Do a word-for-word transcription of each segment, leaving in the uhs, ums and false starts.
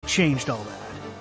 changed all that.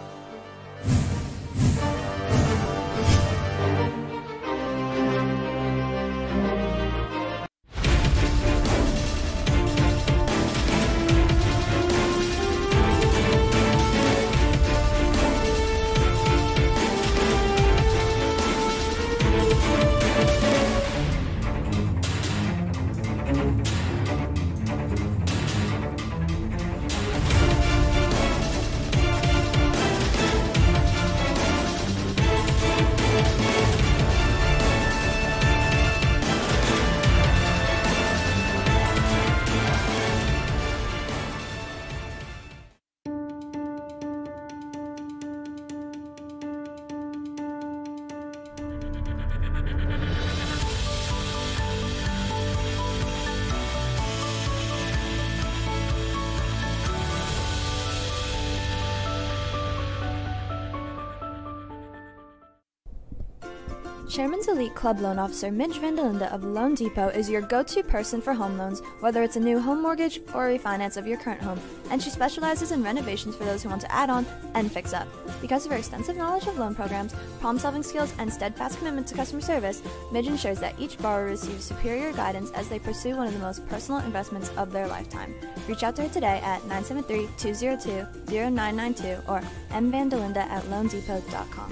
Chairman's Elite Club Loan Officer Midge Vandelinda of Loan Depot is your go-to person for home loans, whether it's a new home mortgage or a refinance of your current home, and she specializes in renovations for those who want to add on and fix up. Because of her extensive knowledge of loan programs, problem-solving skills, and steadfast commitment to customer service, Midge ensures that each borrower receives superior guidance as they pursue one of the most personal investments of their lifetime. Reach out to her today at nine seven three, two zero two, zero nine nine two or m vandelinda at loan depot dot com.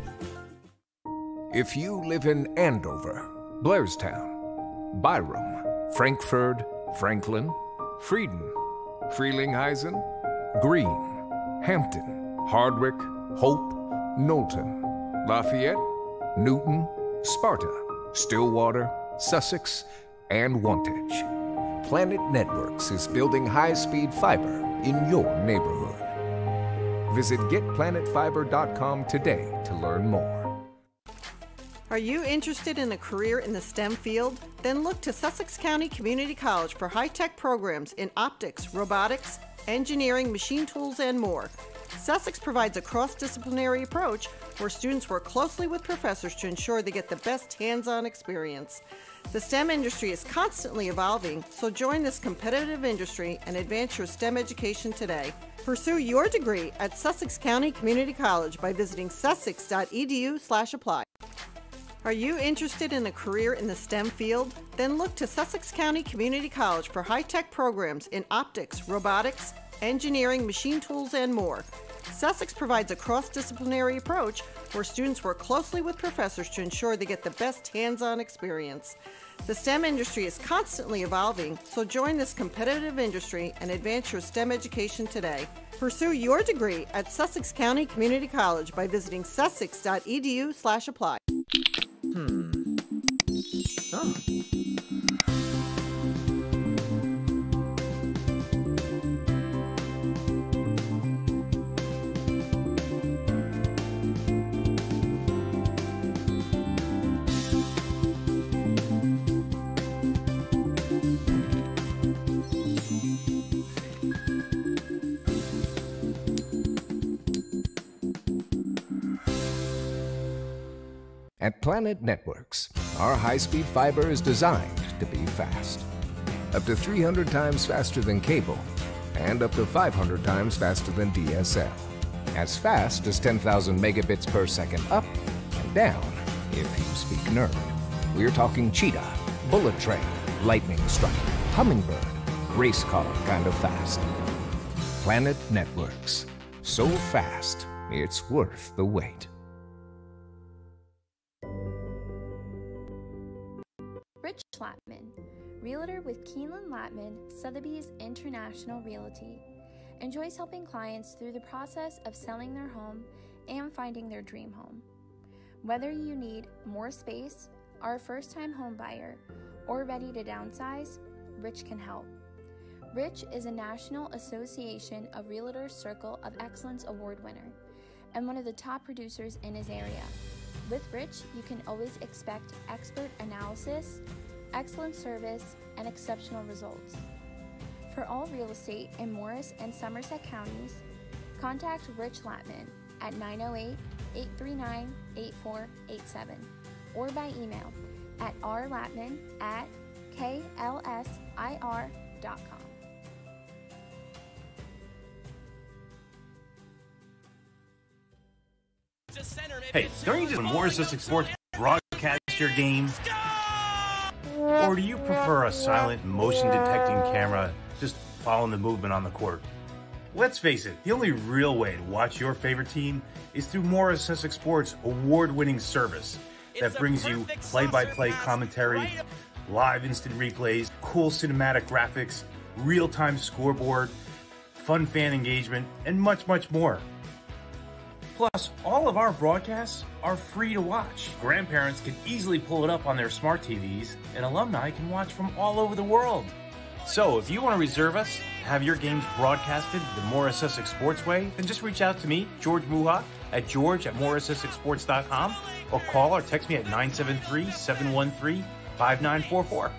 If you live in Andover, Blairstown, Byram, Frankfurt, Franklin, Frieden, Frelinghuysen, Greene, Hampton, Hardwick, Hope, Knowlton, Lafayette, Newton, Sparta, Stillwater, Sussex, and Wantage, Planet Networks is building high-speed fiber in your neighborhood. Visit get planet fiber dot com today to learn more. Are you interested in a career in the STEM field? Then look to Sussex County Community College for high-tech programs in optics, robotics, engineering, machine tools, and more. Sussex provides a cross-disciplinary approach where students work closely with professors to ensure they get the best hands-on experience. The STEM industry is constantly evolving, so join this competitive industry and advance your STEM education today. Pursue your degree at Sussex County Community College by visiting sussex dot e d u slash apply. Are you interested in a career in the STEM field? Then look to Sussex County Community College for high-tech programs in optics, robotics, engineering, machine tools, and more. Sussex provides a cross-disciplinary approach where students work closely with professors to ensure they get the best hands-on experience. The STEM industry is constantly evolving, so join this competitive industry and advance your STEM education today. Pursue your degree at Sussex County Community College by visiting sussex dot e d u slash apply. Hmm. Oh. At Planet Networks, our high-speed fiber is designed to be fast. Up to three hundred times faster than cable, and up to five hundred times faster than D S L. As fast as ten thousand megabits per second up and down, if you speak nerd. We're talking cheetah, bullet train, lightning strike, hummingbird, race car kind of fast. Planet Networks. So fast, it's worth the wait. Rich Latman, realtor with Keeneland Latman, Sotheby's International Realty, enjoys helping clients through the process of selling their home and finding their dream home. Whether you need more space, are a first-time home buyer, or ready to downsize, Rich can help. Rich is a National Association of Realtors Circle of Excellence Award winner and one of the top producers in his area. With Rich, you can always expect expert analysis, excellent service, and exceptional results. For all real estate in Morris and Somerset counties, contact Rich Latman at nine oh eight, eight three nine, eight four eight seven or by email at r latman at k l s i r dot com. Hey, don't you just when Morris Sussex Sports broadcast your game? Or do you prefer a silent motion-detecting camera just following the movement on the court? Let's face it, the only real way to watch your favorite team is through Morris Sussex Sports' award-winning service that brings you play-by-play commentary, live instant replays, cool cinematic graphics, real-time scoreboard, fun fan engagement, and much, much more. Plus, all of our broadcasts are free to watch. Grandparents can easily pull it up on their smart T Vs, and alumni can watch from all over the world. So, if you want to reserve us, have your games broadcasted the Morris Sussex Sports way, then just reach out to me, George Muha, at george at morris sussex sports dot com, or call or text me at nine seven three, seven one three, five nine four four.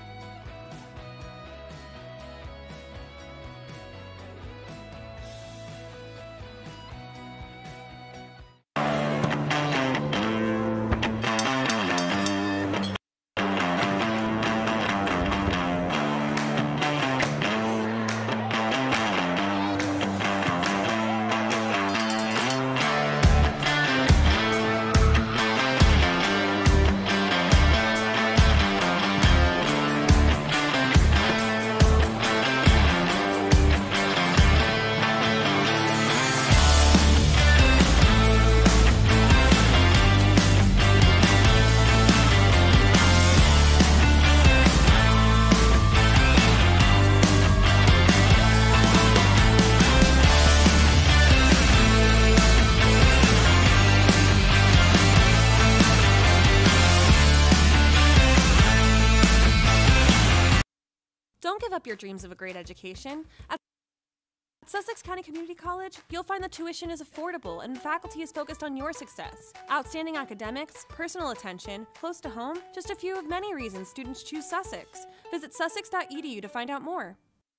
Don't give up your dreams of a great education. At Sussex County Community College, you'll find the tuition is affordable and faculty is focused on your success. Outstanding academics, personal attention, close to home, just a few of many reasons students choose Sussex. Visit sussex dot e d u to find out more.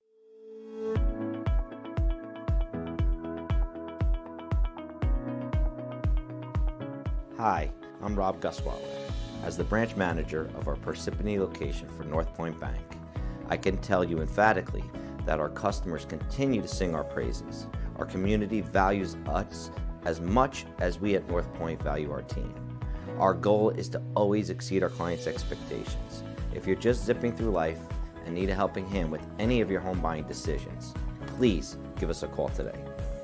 Hi, I'm Rob Gusweiler. As the branch manager of our Parsippany location for North Point Bank, I can tell you emphatically that our customers continue to sing our praises. Our community values us as much as we at North Point value our team. Our goal is to always exceed our clients' expectations. If you're just zipping through life and need a helping hand with any of your home buying decisions, please give us a call today.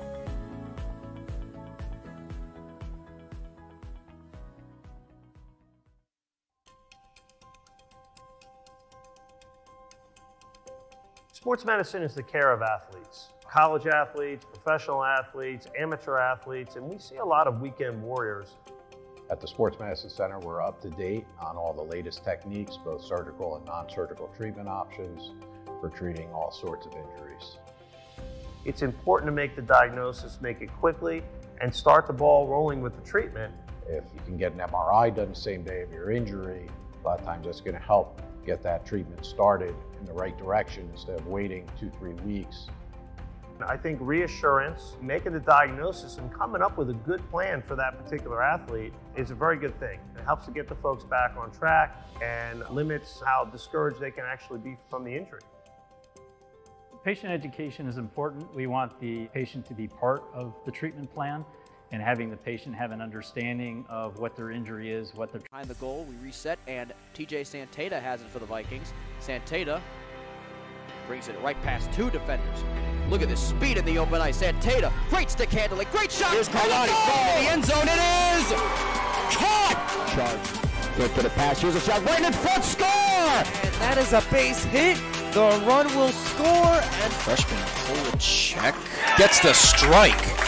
Sports medicine is the care of athletes, college athletes, professional athletes, amateur athletes, and we see a lot of weekend warriors. At the Sports Medicine Center, we're up to date on all the latest techniques, both surgical and non-surgical treatment options for treating all sorts of injuries. It's important to make the diagnosis, make it quickly, and start the ball rolling with the treatment. If you can get an M R I done the same day of your injury, a lot of times that's going to help get that treatment started in the right direction instead of waiting two, three weeks. I think reassurance, making the diagnosis, and coming up with a good plan for that particular athlete is a very good thing. It helps to get the folks back on track and limits how discouraged they can actually be from the injury. Patient education is important. We want the patient to be part of the treatment plan, and having the patient have an understanding of what their injury is, what they're behind the goal. We reset, and T J Santata has it for the Vikings. Santata brings it right past two defenders. Look at this speed in the open ice. Santata, great stick handling, great shot. Here's Carlotti, in the end zone. It is caught. Charge. Look for the pass. Here's a shot right in front. Score! And that is a base hit. The run will score. And freshman Polachek gets the strike.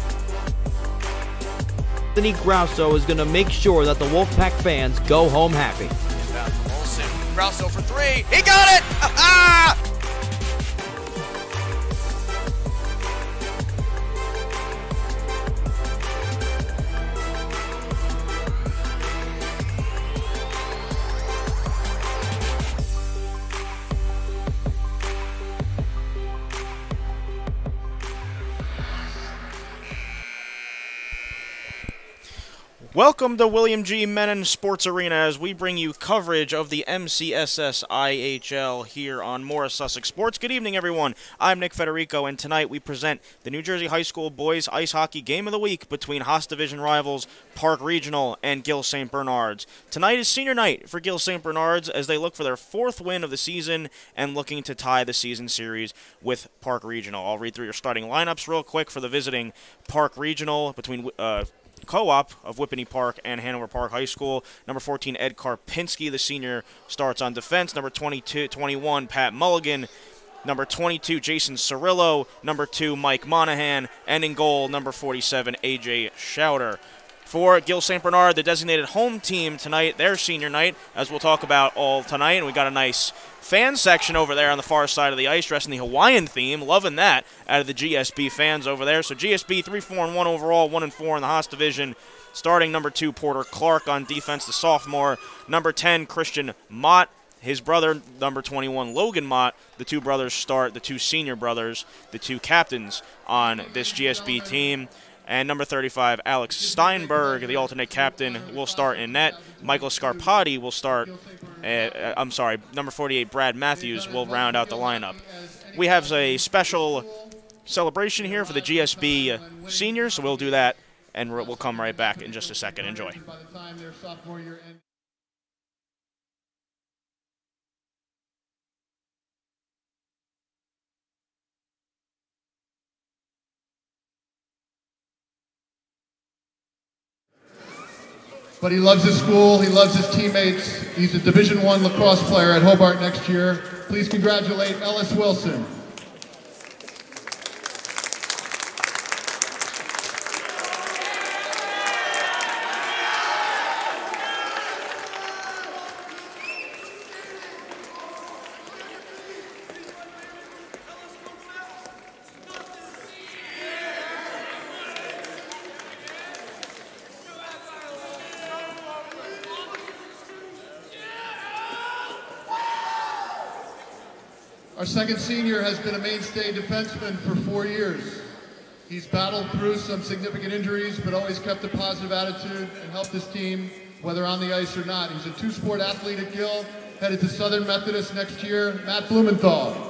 Anthony Grosso is going to make sure that the Wolfpack fans go home happy. Olsen, Grosso for three. He got it! Ah! Welcome to William G. Menon Sports Arena as we bring you coverage of the M C S S I H L here on Morris Sussex Sports. Good evening, everyone. I'm Nick Federico, and tonight we present the New Jersey High School Boys Ice Hockey Game of the Week between Haas Division rivals Park Regional and Gill Saint Bernard's. Tonight is senior night for Gill Saint Bernard's as they look for their fourth win of the season and looking to tie the season series with Park Regional. I'll read through your starting lineups real quick for the visiting Park Regional between uh, Co-op of Whippany Park and Hanover Park High School. Number fourteen, Ed Karpinski, the senior, starts on defense. Number twenty-two, twenty-one, Pat Mulligan. Number twenty-two, Jason Cirillo. Number two, Mike Monahan. And in goal, number forty-seven, A J Schauder. For Gill Saint Bernard, the designated home team tonight, their senior night, as we'll talk about all tonight. And we got a nice fan section over there on the far side of the ice, dressed in the Hawaiian theme. Loving that out of the G S B fans over there. So G S B three four and one overall, one and four in the Haas division. Starting number two, Porter Clark on defense, the sophomore. Number ten, Christian Mott. His brother, number twenty-one, Logan Mott. The two brothers start, the two senior brothers, the two captains on this G S B team. And number thirty-five, Alex Steinberg, the alternate captain, will start in net. Michael Scarpati will start, uh, I'm sorry, number forty-eight, Brad Matthews, will round out the lineup. We have a special celebration here for the G S B seniors, so we'll do that, and we'll come right back in just a second. Enjoy. But he loves his school, he loves his teammates. He's a Division One lacrosse player at Hobart next year. Please congratulate Ellis Wilson. Our second senior has been a mainstay defenseman for four years. He's battled through some significant injuries, but always kept a positive attitude and helped his team, whether on the ice or not. He's a two-sport athlete at Gill, headed to Southern Methodist next year, Matt Blumenthal.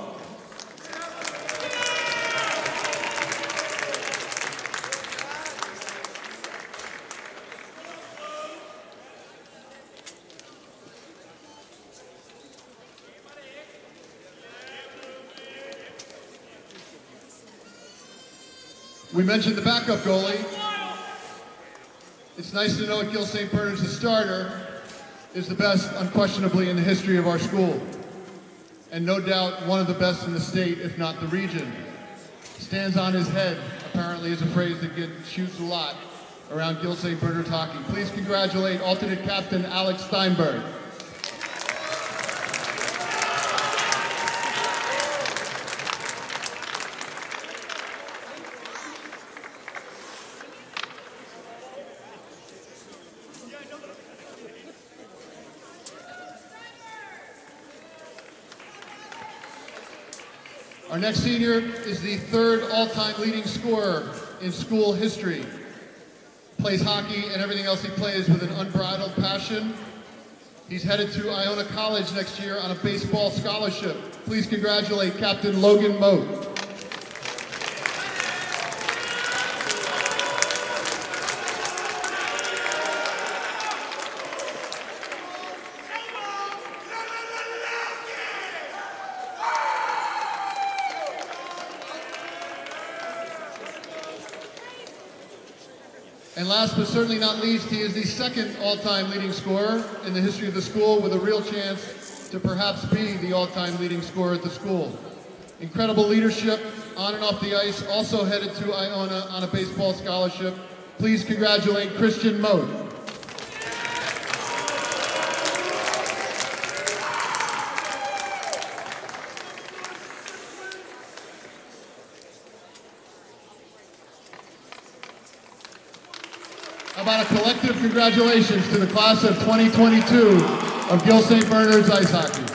We mentioned the backup goalie. It's nice to know at Gill Saint Bernard's the starter is the best, unquestionably, in the history of our school. And no doubt one of the best in the state, if not the region. Stands on his head, apparently is a phrase that gets used a lot around Gill Saint Bernard's hockey. Please congratulate alternate captain Alex Steinberg. Our next senior is the third all-time leading scorer in school history. Plays hockey and everything else he plays with an unbridled passion. He's headed to Iona College next year on a baseball scholarship. Please congratulate Captain Logan Moat. And last but certainly not least, he is the second all-time leading scorer in the history of the school with a real chance to perhaps be the all-time leading scorer at the school. Incredible leadership on and off the ice, also headed to Iona on a baseball scholarship. Please congratulate Christian Moat. How about a collective congratulations to the class of twenty twenty-two of Gill Saint Bernard's Ice Hockey.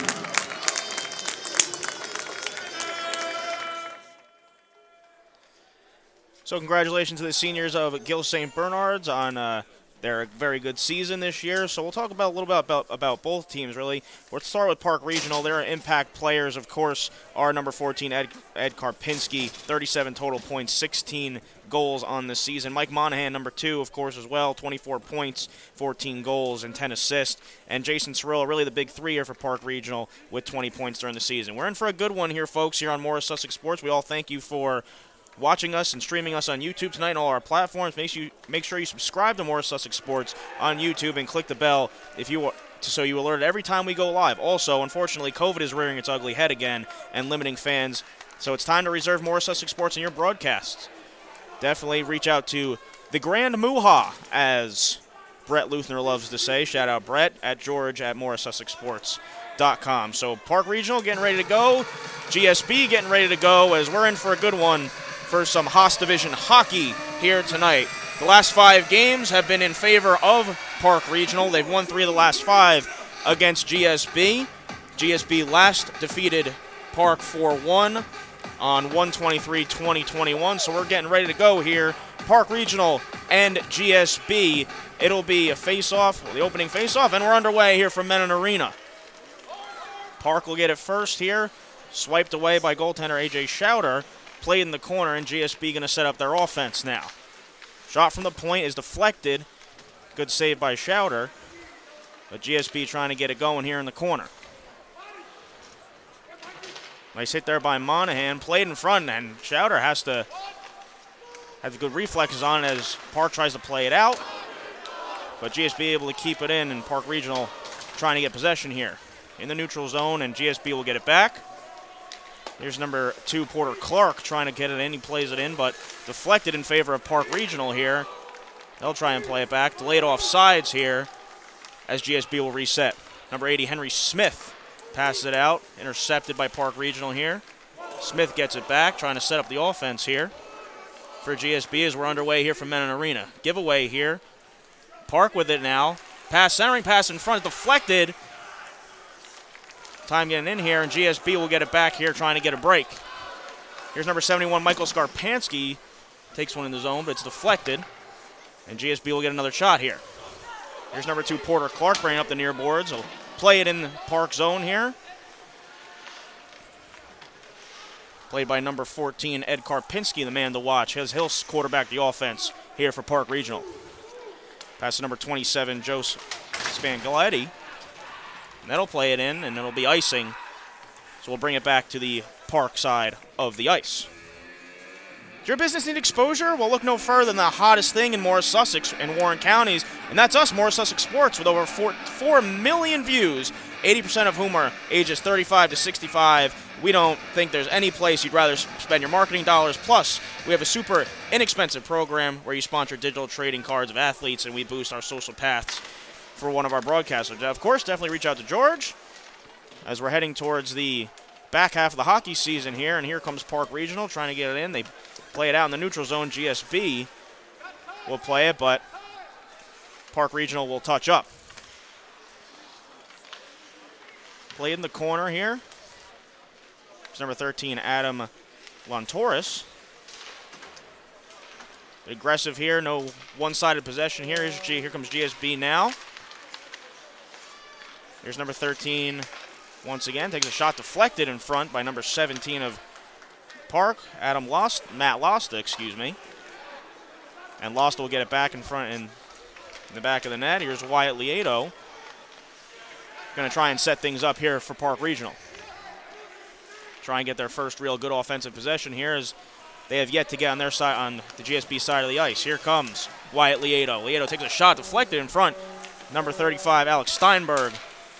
So congratulations to the seniors of Gill Saint Bernard's on uh, They're a very good season this year, so we'll talk about a little bit about, about both teams, really. Let's start with Park Regional. Their impact players, of course, are number fourteen, Ed, Ed Karpinski, thirty-seven total points, sixteen goals on the season. Mike Monahan, number two, of course, as well, twenty-four points, fourteen goals, and ten assists. And Jason Cirillo, really the big three here for Park Regional, with twenty points during the season. We're in for a good one here, folks, here on Morris Sussex Sports. We all thank you for watching us and streaming us on YouTube tonight and all our platforms. Make sure you, make sure you subscribe to Morris Sussex Sports on YouTube and click the bell if you so you alerted every time we go live. Also, unfortunately, COVID is rearing its ugly head again and limiting fans, so it's time to reserve Morris Sussex Sports in your broadcasts. Definitely reach out to the Grand Mooha, as Brett Luthner loves to say. Shout out Brett at George at Morris Sussex Sports dot com. So Park Regional getting ready to go. G S B getting ready to go, as we're in for a good one for some Haas Division hockey here tonight. The last five games have been in favor of Park Regional. They've won three of the last five against G S B. G S B last defeated Park four one on one twenty-three twenty twenty-one, so we're getting ready to go here. Park Regional and G S B. It'll be a face-off, the opening face-off, and we're underway here from Menon Arena. Park will get it first here, swiped away by goaltender A J Schauder. Played in the corner, and G S B going to set up their offense now. Shot from the point is deflected. Good save by Schauder. But G S B trying to get it going here in the corner. Nice hit there by Monahan. Played in front, and Schauder has to have good reflexes on it as Park tries to play it out. But G S B able to keep it in, and Park Regional trying to get possession here. In the neutral zone, and G S B will get it back. Here's number two, Porter Clark, trying to get it in. He plays it in, but deflected in favor of Park Regional here. They'll try and play it back. Delayed offsides here as G S B will reset. Number eighty, Henry Smith, passes it out. Intercepted by Park Regional here. Smith gets it back, trying to set up the offense here for G S B as we're underway here from Menon Arena. Giveaway here. Park with it now. Pass, centering pass in front, deflected. Time getting in here, and G S B will get it back here, trying to get a break. Here's number seventy-one, Michael Skarpansky. Takes one in the zone, but it's deflected. And G S B will get another shot here. Here's number two, Porter Clark, bringing up the near boards. He'll play it in the Park zone here. Played by number fourteen, Ed Karpinski, the man to watch, as he'll quarterback the offense here for Park Regional. Pass to number twenty-seven, Joe Spangaletti. And that'll play it in, and it'll be icing. So we'll bring it back to the Park side of the ice. Does your business need exposure? Well, look no further than the hottest thing in Morris Sussex and Warren counties, and that's us, Morris Sussex Sports, with over four, four million views, eighty percent of whom are ages thirty-five to sixty-five. We don't think there's any place you'd rather spend your marketing dollars. Plus, we have a super inexpensive program where you sponsor digital trading cards of athletes, and we boost our social paths for one of our broadcasters. Of course, definitely reach out to George as we're heading towards the back half of the hockey season here, and here comes Park Regional trying to get it in. They play it out in the neutral zone. G S B will play it, but Park Regional will touch up. Played in the corner here. It's number thirteen, Adam Lontoris. Aggressive here, no one-sided possession here. Here's G, here comes G S B now. Here's number thirteen once again. Takes a shot deflected in front by number seventeen of Park, Adam Lost, Matt Losta, excuse me. And Losta will get it back in front in the back of the net. Here's Wyatt Lieto. Going to try and set things up here for Park Regional. Try and get their first real good offensive possession here as they have yet to get on their side, on the G S B side of the ice. Here comes Wyatt Lieto. Lieto takes a shot deflected in front. Number thirty-five, Alex Steinberg.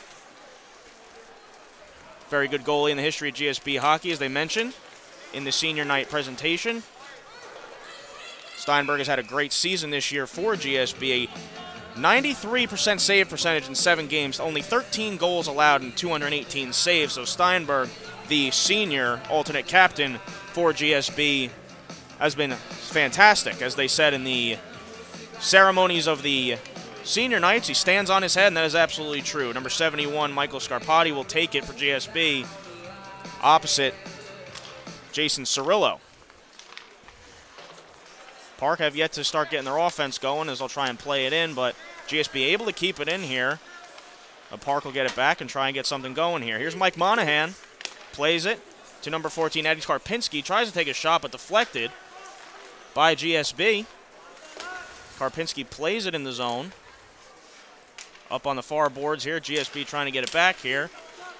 Very good goalie in the history of G S B hockey, as they mentioned in the senior night presentation. Steinberg has had a great season this year for G S B. A ninety-three percent save percentage in seven games, only thirteen goals allowed and two hundred eighteen saves. So Steinberg, the senior alternate captain for G S B, has been fantastic. As they said in the ceremonies of the senior nights, he stands on his head, and that is absolutely true. Number seventy-one, Michael Scarpati, will take it for G S B. Opposite, Jason Cirillo. Park have yet to start getting their offense going as they'll try and play it in, but G S B able to keep it in here. But Park will get it back and try and get something going here. Here's Mike Monahan. Plays it to number fourteen, Eddie Karpinski. Tries to take a shot, but deflected by G S B. Karpinski plays it in the zone. Up on the far boards here. G S B trying to get it back here.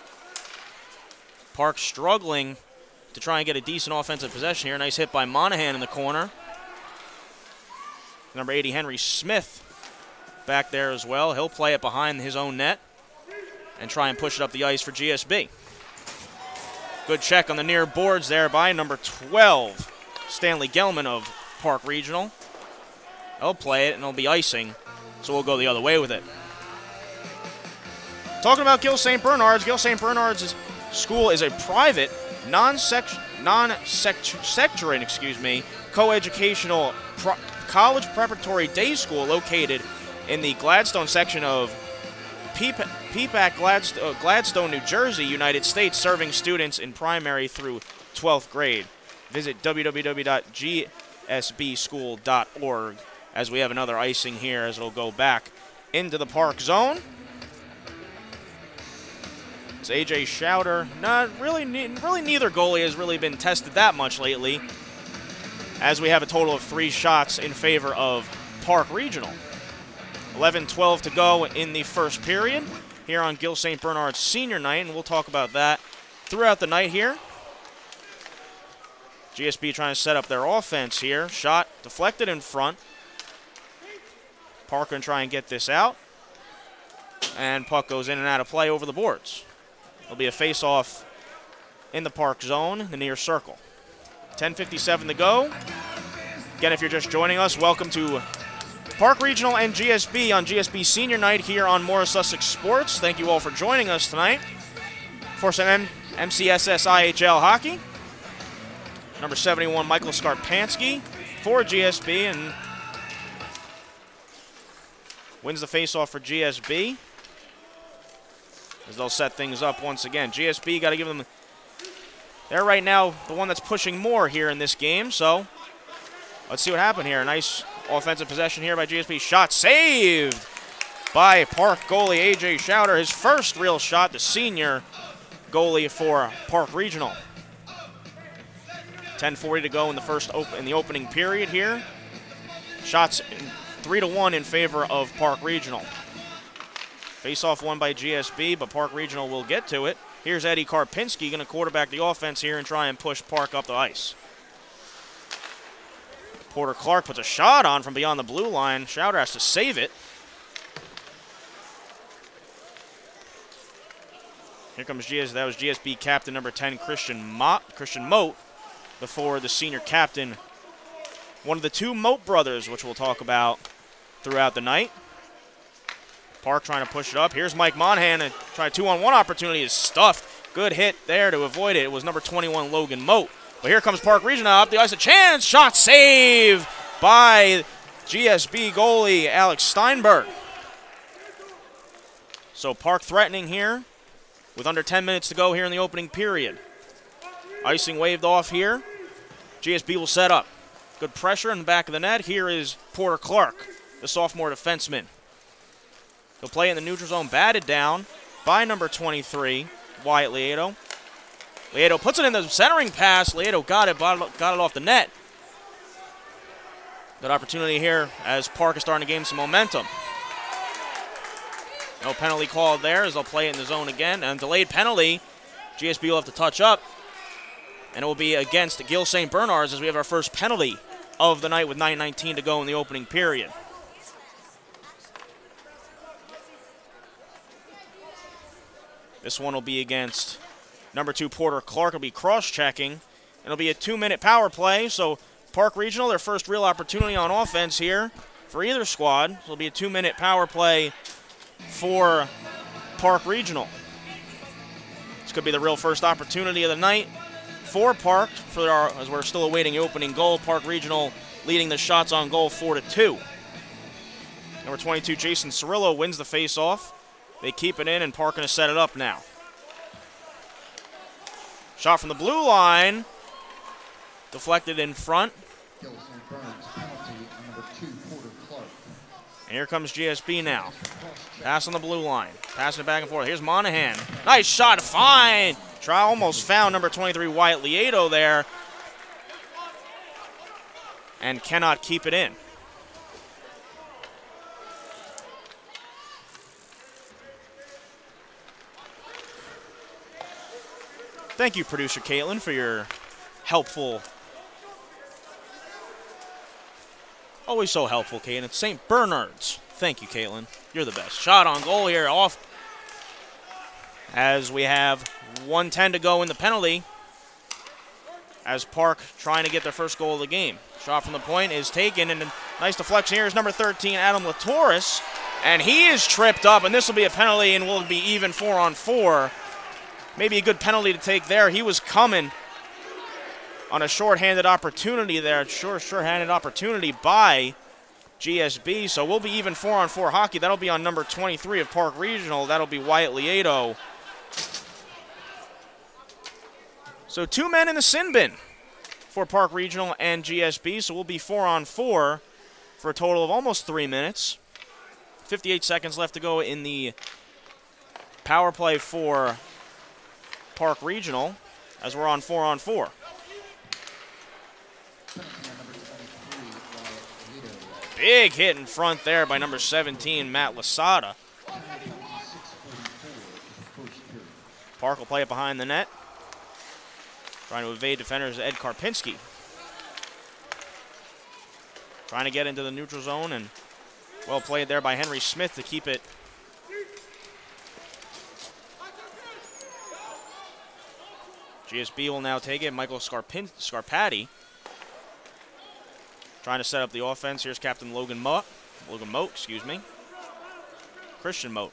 Park struggling to try and get a decent offensive possession here. Nice hit by Monahan in the corner. Number eighty, Henry Smith back there as well. He'll play it behind his own net and try and push it up the ice for G S B. Good check on the near boards there by number twelve, Stanley Gelman of Park Regional. He'll play it and it'll be icing, so we'll go the other way with it. Talking about Gill Saint Bernard's, Gill Saint Bernard's school is a private, non-sect, non-sectarian, excuse me, co-educational pro college preparatory day school located in the Gladstone section of Peapack, Gladstone, Gladstone, New Jersey, United States, serving students in primary through twelfth grade. Visit w w w dot g s b school dot org as we have another icing here as it'll go back into the Park zone. It's A J Schauder. Not really, really neither goalie has really been tested that much lately, as we have a total of three shots in favor of Park Regional. eleven twelve to go in the first period here on Gill Saint Bernard's senior night, and we'll talk about that throughout the night here. G S B trying to set up their offense here. Shot deflected in front. Park going to try and get this out. And puck goes in and out of play over the boards. It'll be a face-off in the Park zone, the near circle. ten fifty-seven to go. Again, if you're just joining us, welcome to Park Regional and G S B on G S B Senior Night here on Morris Sussex Sports. Thank you all for joining us tonight for some M C S S I H L hockey. Number seventy-one, Michael Skarpansky for G S B, and wins the faceoff for G S B as they'll set things up once again. G S B got to give them, they're right now the one that's pushing more here in this game, so let's see what happened here. Nice offensive possession here by G S B. Shot saved by Park goalie A J Schauder. His first real shot, the senior goalie for Park Regional. ten forty to go in the first op in the opening period here. Shots three to one in favor of Park Regional. Face-off won by G S B, but Park Regional will get to it. Here's Eddie Karpinski going to quarterback the offense here and try and push Park up the ice. Porter Clark puts a shot on from beyond the blue line. Schauder has to save it. Here comes G S B. That was G S B captain number ten, Christian Mott, Christian Moat, before the senior captain, one of the two Moat brothers, which we'll talk about throughout the night. Park trying to push it up. Here's Mike Monahan, and try a two-on-one opportunity is stuffed. Good hit there to avoid it. It was number twenty-one, Logan Moat. But here comes Park Regional up the ice. A chance. Shot save by G S B goalie Alex Steinberg. So Park threatening here with under ten minutes to go here in the opening period. Icing waved off here. G S B will set up. Good pressure in the back of the net. Here is Porter Clark, the sophomore defenseman. He'll play in the neutral zone, batted down by number twenty-three, Wyatt Lieto. Lieto puts it in the centering pass. Lieto got it, got it off the net. Good opportunity here as Park is starting to gain some momentum. No penalty called there as they'll play it in the zone again. And delayed penalty, G S B will have to touch up. And it will be against Gill Saint Bernard's as we have our first penalty of the night with nine nineteen to go in the opening period. This one will be against number two, Porter Clark. Will be cross-checking. It'll be a two-minute power play, so Park Regional, their first real opportunity on offense here for either squad. It'll be a two-minute power play for Park Regional. This could be the real first opportunity of the night for Park, for our, as we're still awaiting the opening goal. Park Regional leading the shots on goal four to two. Number twenty-two, Jason Cirillo, wins the face-off. They keep it in, and Park going to set it up now. Shot from the blue line. Deflected in front. Gill Saint Bernard's penalty And here comes G S B now. Pass on the blue line. Passing it back and forth. Here's Monahan. Nice shot. Fine. Try almost found number twenty-three, Wyatt Lieto there. And cannot keep it in. Thank you, producer Caitlin, for your helpful. Always so helpful, Caitlin. It's Saint Bernard's. Thank you, Caitlin. You're the best. Shot on goal here off. As we have one ten to go in the penalty. As Park trying to get their first goal of the game. Shot from the point is taken, and a nice deflection here is number thirteen, Adam Latoris. And he is tripped up, and this will be a penalty, and will be even four on four. Maybe a good penalty to take there. He was coming on a short-handed opportunity there. Short, short-handed opportunity by G S B. So we'll be even four on four hockey. That'll be on number twenty-three of Park Regional. That'll be Wyatt Lieto. So two men in the sin bin for Park Regional and G S B. So we'll be four on four for a total of almost three minutes. fifty-eight seconds left to go in the power play for Park Regional as we're on four on four. Big hit in front there by number seventeen, Matt Lasada. Park will play it behind the net. Trying to evade defenders Ed Karpinski. Trying to get into the neutral zone, and well played there by Henry Smith to keep it. G S B will now take it. Michael Scarpin Scarpati trying to set up the offense. Here's Captain Logan Moat. Logan Moat, excuse me. Christian Moat.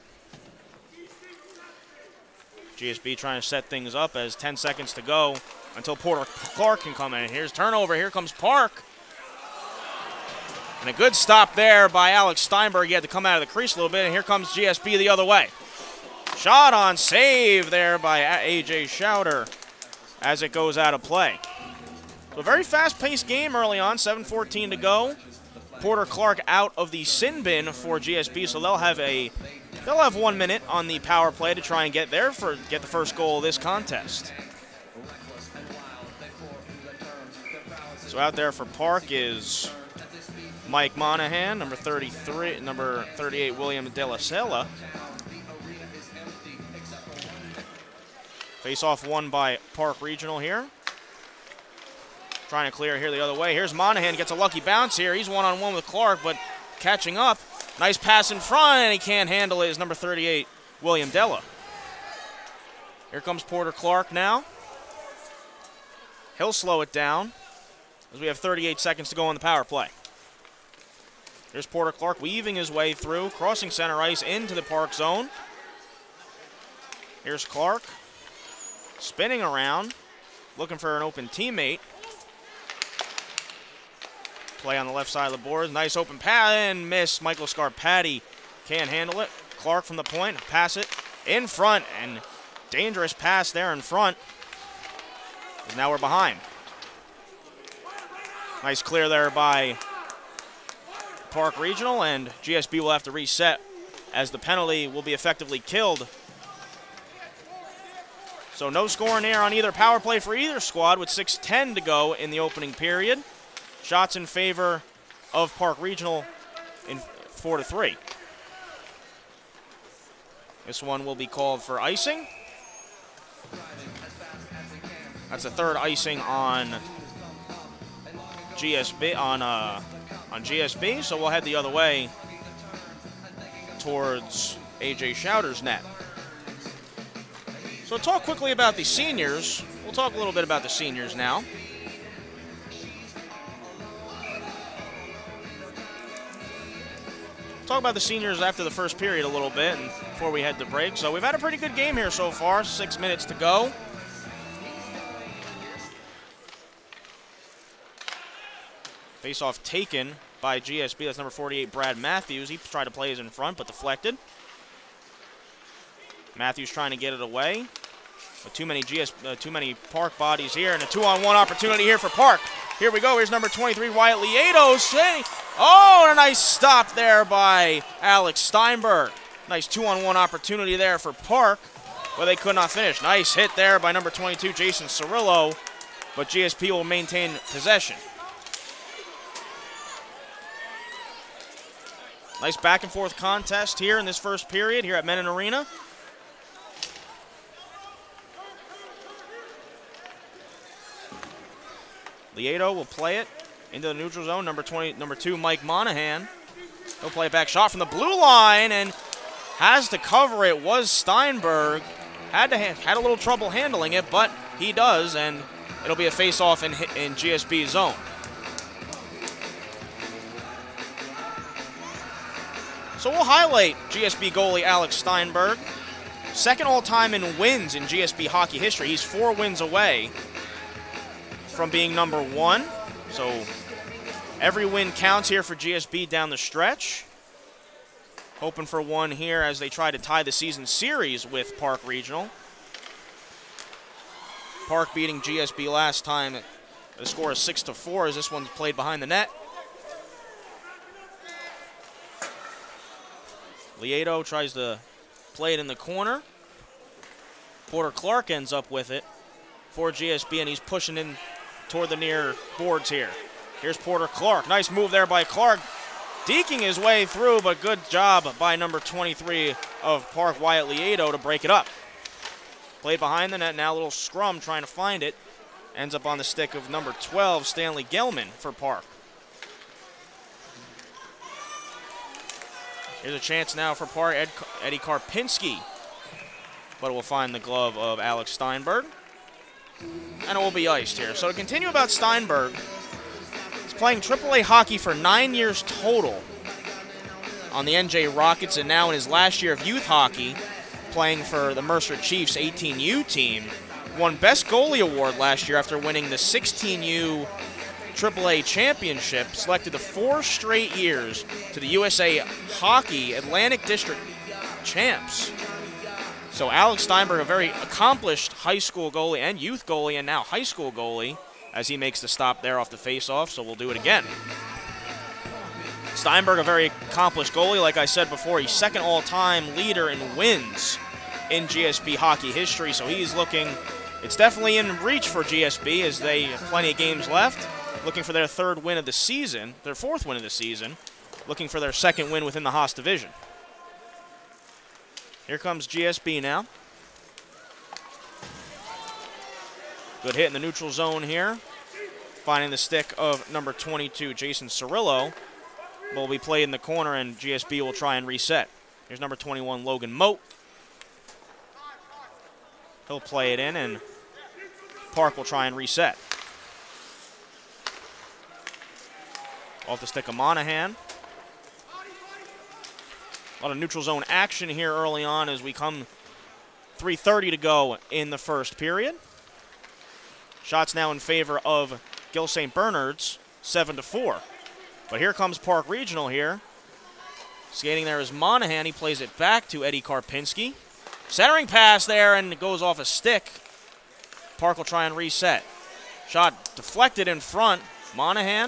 G S B trying to set things up as ten seconds to go until Porter Clark can come in. Here's turnover. Here comes Park. And a good stop there by Alex Steinberg. He had to come out of the crease a little bit, and here comes G S B the other way. Shot on save there by A J Schauder as it goes out of play. So a very fast-paced game early on, seven fourteen to go. Porter Clark out of the sin bin for G S B, so they'll have a they'll have one minute on the power play to try and get there for get the first goal of this contest. So out there for Park is Mike Monahan, number thirty-three, number thirty-eight, William De La Sela. Face-off won by Park Regional here. Trying to clear here the other way. Here's Monahan, gets a lucky bounce here. He's one-on-one with Clark, but catching up. Nice pass in front, and he can't handle it. Is number thirty-eight, William Della. Here comes Porter Clark now. He'll slow it down as we have thirty-eight seconds to go on the power play. Here's Porter Clark weaving his way through, crossing center ice into the Park zone. Here's Clark spinning around, looking for an open teammate. Play on the left side of the boards. Nice open pass and miss. Michael Scarpati can't handle it. Clark from the point. Pass it in front, and dangerous pass there in front. Now we're behind. Nice clear there by Park Regional, and G S B will have to reset as the penalty will be effectively killed. So no scoring there on either power play for either squad with six ten to go in the opening period. Shots in favor of Park Regional in four to three. This one will be called for icing. That's the third icing on G S B on uh, on G S B. So we'll head the other way towards A J Schauder's net. So talk quickly about the seniors. We'll talk a little bit about the seniors now. Talk about the seniors after the first period a little bit and before we head to break. So we've had a pretty good game here so far. Six minutes to go. Face-off taken by G S B. That's number forty-eight, Brad Matthews. He tried to play his in front, but deflected. Matthews trying to get it away. But too many G S, uh, too many Park bodies here, and a two-on-one opportunity here for Park. Here we go. Here's number twenty-three, Wyatt Lieto. Oh, and a nice stop there by Alex Steinberg. Nice two-on-one opportunity there for Park, but they could not finish. Nice hit there by number twenty-two, Jason Cirillo, but G S P will maintain possession. Nice back-and-forth contest here in this first period here at Menon Arena. Lieto will play it into the neutral zone. Number twenty, number two, Mike Monahan. He'll play it back. Shot from the blue line and has to cover it. Was Steinberg. Had to had a little trouble handling it, but he does, and it'll be a face-off in in G S B's zone. So we'll highlight G S B goalie Alex Steinberg. Second all-time in wins in G S B hockey history. He's four wins away from being number one. So every win counts here for G S B down the stretch. Hoping for one here as they try to tie the season series with Park Regional. Park beating G S B last time. The score is six to four as this one's played behind the net. Lieto tries to play it in the corner. Porter Clark ends up with it for G S B, and he's pushing in toward the near boards here. Here's Porter Clark. Nice move there by Clark. Deking his way through, but good job by number twenty-three of Park, Wyatt Lieto, to break it up. Played behind the net, now a little scrum trying to find it. Ends up on the stick of number twelve, Stanley Gelman for Park. Here's a chance now for Park, Ed, Eddie Karpinski. But it will find the glove of Alex Steinberg. And it will be iced here. So to continue about Steinberg, he's playing triple A hockey for nine years total on the N J Rockets, and now in his last year of youth hockey, playing for the Mercer Chiefs eighteen U team. Won Best Goalie Award last year after winning the sixteen U triple A championship, selected the four straight years to the U S A Hockey Atlantic District champs. So Alex Steinberg, a very accomplished high school goalie and youth goalie, and now high school goalie, as he makes the stop there off the faceoff, so we'll do it again. Steinberg, a very accomplished goalie, like I said before. He's second all-time leader in wins in G S B hockey history, so he's looking, it's definitely in reach for G S B as they have plenty of games left. Looking for their third win of the season, their fourth win of the season, looking for their second win within the Haas division. Here comes G S B now. Good hit in the neutral zone here. Finding the stick of number twenty-two, Jason Cirillo. Will be played in the corner, and G S B will try and reset. Here's number twenty-one, Logan Moat. He'll play it in, and Park will try and reset. Off the stick of Monahan. A lot of neutral zone action here early on as we come three thirty to go in the first period. Shots now in favor of Gill Saint Bernard's, seven to four. But here comes Park Regional here. Skating there is Monahan. He plays it back to Eddie Karpinski. Centering pass there, and it goes off a stick. Park will try and reset. Shot deflected in front. Monahan.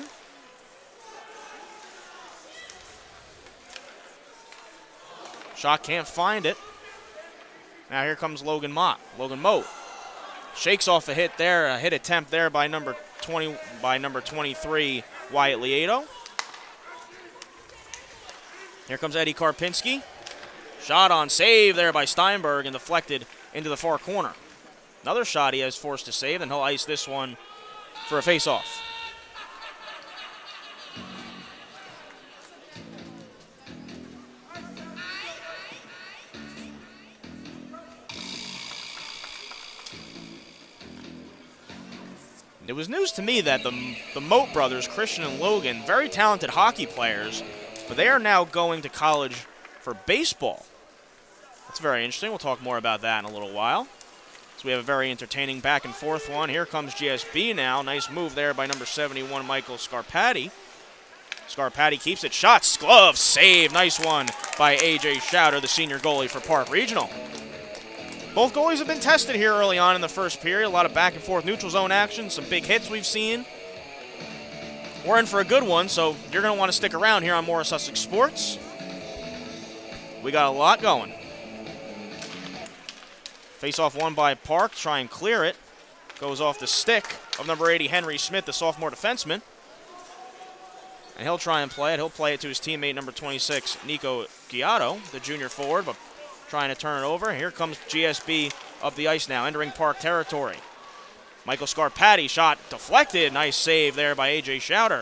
Shot can't find it. Now here comes Logan Mott. Logan Moat shakes off a hit there, a hit attempt there by number twenty, by number twenty-three, Wyatt Lieto. Here comes Eddie Karpinski. Shot on save there by Steinberg and deflected into the far corner. Another shot he has forced to save, and he'll ice this one for a face-off. It was news to me that the, the Moat brothers, Christian and Logan, very talented hockey players, but they are now going to college for baseball. That's very interesting. We'll talk more about that in a little while. So we have a very entertaining back and forth one. Here comes G S B now. Nice move there by number seventy-one, Michael Scarpati. Scarpati keeps it. Shots, glove, save. Nice one by A J Schauder, the senior goalie for Park Regional. Both goalies have been tested here early on in the first period. A lot of back and forth neutral zone action, some big hits we've seen. we're in for a good one, so you're going to want to stick around here on Morris Sussex Sports. We got a lot going. Face-off won by Park. Try and clear it. Goes off the stick of number eighty, Henry Smith, the sophomore defenseman. And he'll try and play it. He'll play it to his teammate, number twenty-six, Nico Giotto, the junior forward, but trying to turn it over. Here comes G S B up the ice now, entering Park territory. Michael Scarpati, shot deflected. Nice save there by A J Schauter.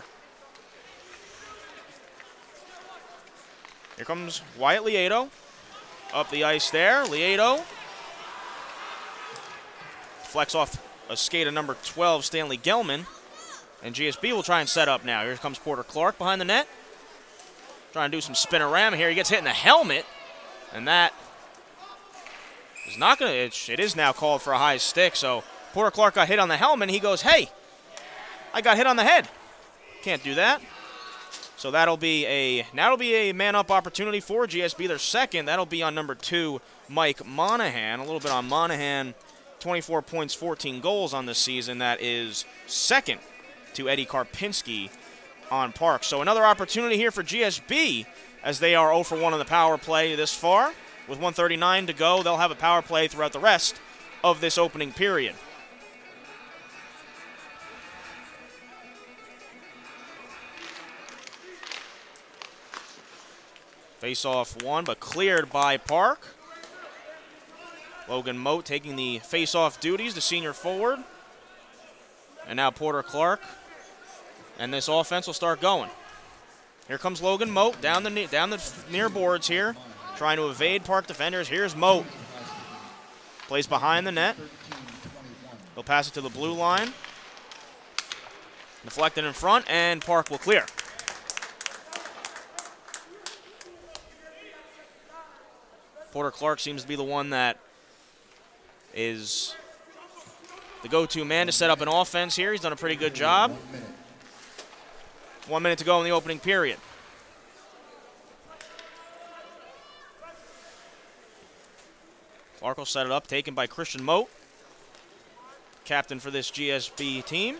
Here comes Wyatt Lieto up the ice there. Lieto flex off a skate of number twelve, Stanley Gelman. And G S B will try and set up now. Here comes Porter Clark behind the net. Trying to do some spin-a-ram here. He gets hit in the helmet. And that is not going to, it, it is now called for a high stick. So Porter Clark got hit on the helmet. He goes, hey, I got hit on the head. Can't do that. So that'll be a, now it'll be a man-up opportunity for G S B. Their second. That'll be on number two, Mike Monahan. A little bit on Monahan. twenty-four points, fourteen goals on this season. That is second to Eddie Karpinski on Park. So another opportunity here for G S B as they are oh for one on the power play this far. With one thirty-nine to go, they'll have a power play throughout the rest of this opening period. Face-off won, but cleared by Park. Logan Moat taking the face-off duties, the senior forward. And now Porter Clark. And this offense will start going. Here comes Logan Moat down the, down the near boards here, trying to evade Park defenders. Here's Moat. Plays behind the net. He'll pass it to the blue line. Deflected in front, and Park will clear. Porter Clark seems to be the one that is the go-to man to set up an offense here. He's done a pretty good job. One minute to go in the opening period. Clark will set it up, taken by Christian Moat, captain for this G S B team.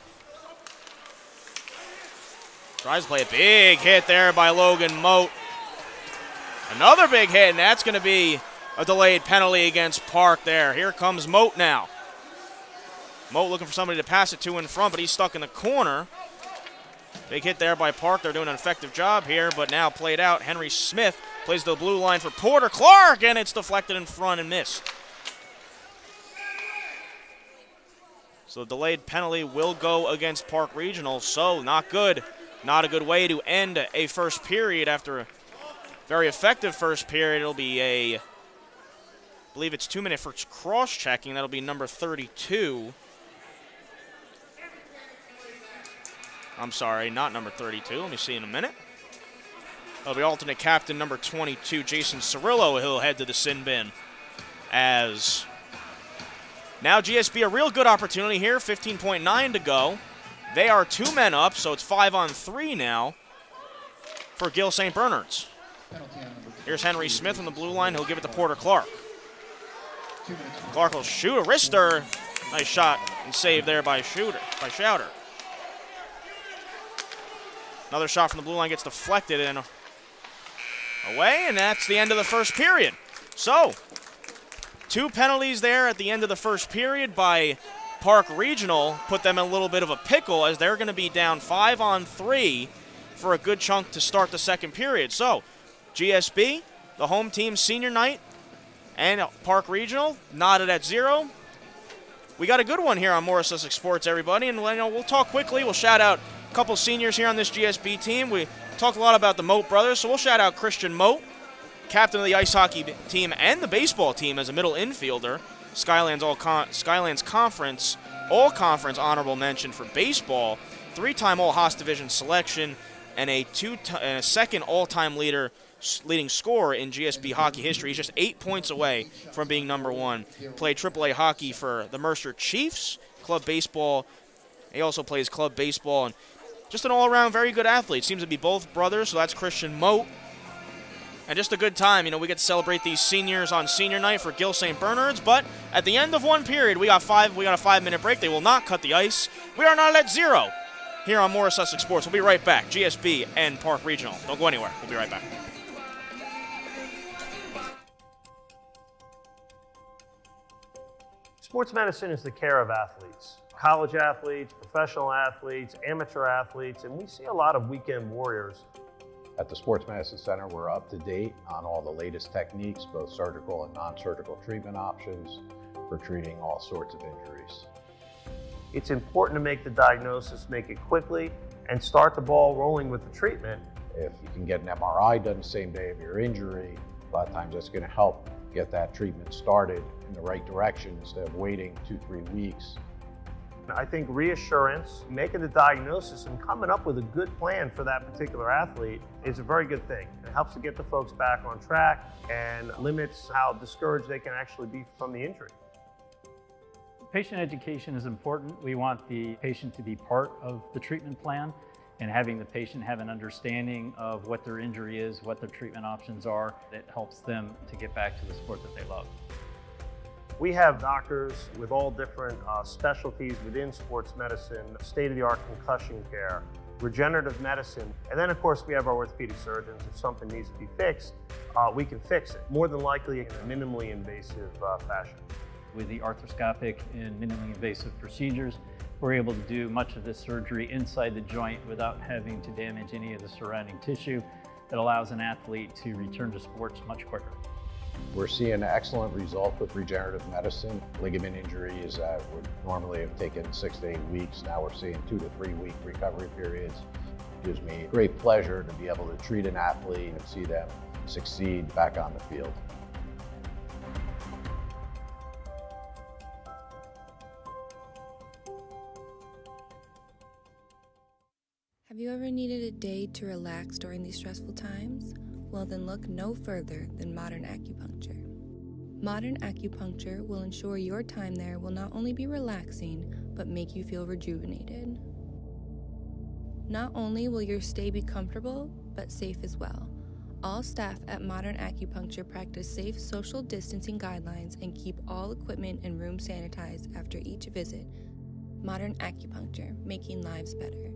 Tries to play a big hit there by Logan Moat. Another big hit, and that's going to be a delayed penalty against Park there. Here comes Moat now. Moat looking for somebody to pass it to in front, but he's stuck in the corner. Big hit there by Park. They're doing an effective job here, but now played out. Henry Smith plays the blue line for Porter Clark, and it's deflected in front and missed. So the delayed penalty will go against Park Regional, so not good. Not a good way to end a first period after a very effective first period. It'll be a, I believe it's two minute for cross-checking. That'll be number thirty-two. I'm sorry, not number thirty-two. Let me see in a minute. That'll be alternate captain number twenty-two, Jason Cirillo. He'll head to the sin bin. As now G S B a real good opportunity here. fifteen point nine to go. They are two men up, so it's five on three now for Gill Saint Bernard's. Here's Henry Smith on the blue line. He'll give it to Porter Clark. Clark will shoot a wrister. Nice shot and save there by Shooter, by Schauter. Another shot from the blue line gets deflected and away, and that's the end of the first period. So, two penalties there at the end of the first period by Park Regional put them in a little bit of a pickle as they're going to be down five on three for a good chunk to start the second period. So, G S B, the home team senior night, and Park Regional knotted at zero. We got a good one here on Morris Sussex Sports, everybody, and you know, we'll talk quickly. We'll shout out a couple seniors here on this G S B team. We talked a lot about the Moat brothers, so we'll shout out Christian Moat, captain of the ice hockey team and the baseball team as a middle infielder. Skylands all con Skylands Conference, all conference honorable mention for baseball, three-time All-Haas Division selection, and a two and a second all-time leader, leading scorer in G S B hockey history. He's just eight points away from being number one. Played triple A hockey for the Mercer Chiefs, club baseball. He also plays club baseball, and just an all-around very good athlete. Seems to be both brothers, so that's Christian Moat. And just a good time. You know, we get to celebrate these seniors on senior night for Gill Saint Bernard's, but at the end of one period, we got five. We got a five-minute break. They will not cut the ice. We are not at zero. here on Morris Sussex Sports. We'll be right back. G S B and Park Regional. Don't go anywhere. We'll be right back. Sports medicine is the care of athletes. College athletes, professional athletes, amateur athletes, and we see a lot of weekend warriors. At the Sports Medicine Center, we're up to date on all the latest techniques, both surgical and non-surgical treatment options for treating all sorts of injuries. It's important to make the diagnosis, make it quickly, and start the ball rolling with the treatment. If you can get an M R I done the same day of your injury, a lot of times that's going to help get that treatment started in the right direction instead of waiting two, three weeks. I think reassurance, making the diagnosis, and coming up with a good plan for that particular athlete is a very good thing. It helps to get the folks back on track and limits how discouraged they can actually be from the injury. Patient education is important. We want the patient to be part of the treatment plan, and having the patient have an understanding of what their injury is, what their treatment options are, that helps them to get back to the sport that they love. We have doctors with all different uh, specialties within sports medicine, state-of-the-art concussion care, regenerative medicine, and then of course we have our orthopedic surgeons. If something needs to be fixed, uh, we can fix it, more than likely in a minimally invasive uh, fashion. With the arthroscopic and minimally invasive procedures, we're able to do much of this surgery inside the joint without having to damage any of the surrounding tissue. That allows an athlete to return to sports much quicker. We're seeing excellent results with regenerative medicine. Ligament injuries that would normally have taken six to eight weeks, now we're seeing two to three week recovery periods. It gives me great pleasure to be able to treat an athlete and see them succeed back on the field. Have you ever needed a day to relax during these stressful times? Well, then look no further than Modern Acupuncture. Modern Acupuncture will ensure your time there will not only be relaxing, but make you feel rejuvenated. Not only will your stay be comfortable, but safe as well. All staff at Modern Acupuncture practice safe social distancing guidelines and keep all equipment and rooms sanitized after each visit. Modern Acupuncture, making lives better.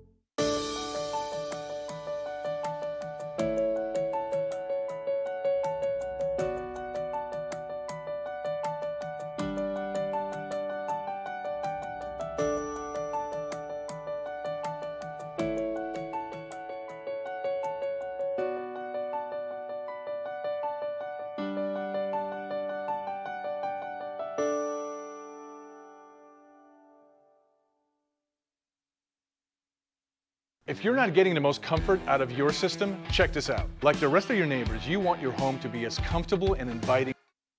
If you're not getting the most comfort out of your system, check this out. Like the rest of your neighbors, you want your home to be as comfortable and inviting.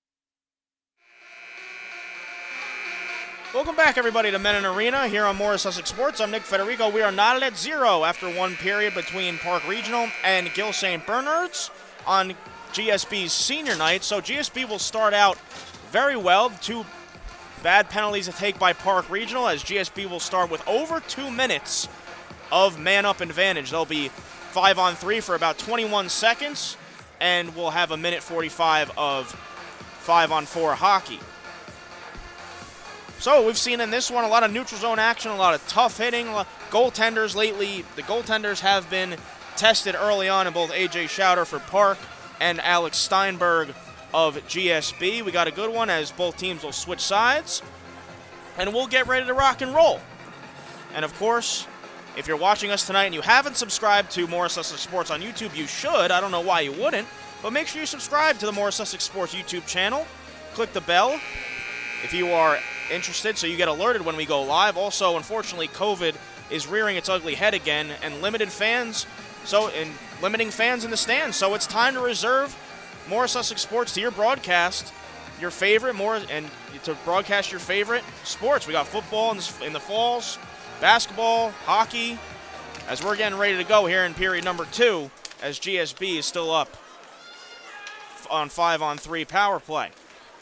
Welcome back, everybody, to Men in Arena here on Morris Sussex Sports. I'm Nick Federico. We are knotted at zero after one period between Park Regional and Gill Saint Bernard's on G S B's senior night. So G S B will start out very well. Two bad penalties to take by Park Regional, as G S B will start with over two minutes of man-up advantage. They'll be five on three for about twenty-one seconds, and we'll have a minute forty-five of five on four hockey. So we've seen in this one a lot of neutral zone action, a lot of tough hitting. Goaltenders lately, the goaltenders have been tested early on in both A J Schauder for Park and Alex Steinberg of G S B. We got a good one as both teams will switch sides, and we'll get ready to rock and roll. And of course, if you're watching us tonight and you haven't subscribed to Morris Sussex Sports on YouTube, you should. I don't know why you wouldn't, but make sure you subscribe to the Morris Sussex Sports YouTube channel. Click the bell if you are interested so you get alerted when we go live. Also, unfortunately, COVID is rearing its ugly head again, and limited fans, so and limiting fans in the stands. So it's time to reserve Morris Sussex Sports to your broadcast, your favorite more, and to broadcast your favorite sports. We got football in the, in the falls, basketball, hockey, as we're getting ready to go here in period number two, as G S B is still up on five on three power play.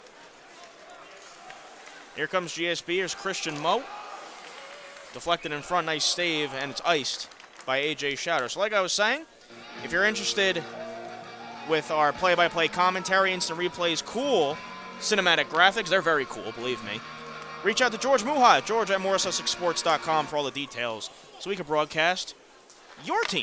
Here comes G S B. Here's Christian Moe. Deflected in front, nice save, and it's iced by A J Schauder. So like I was saying, if you're interested with our play-by-play commentary, instant replays, cool cinematic graphics, they're very cool, believe me, reach out to George Muha, George at Morris Sussex Sports dot com for all the details so we can broadcast your team.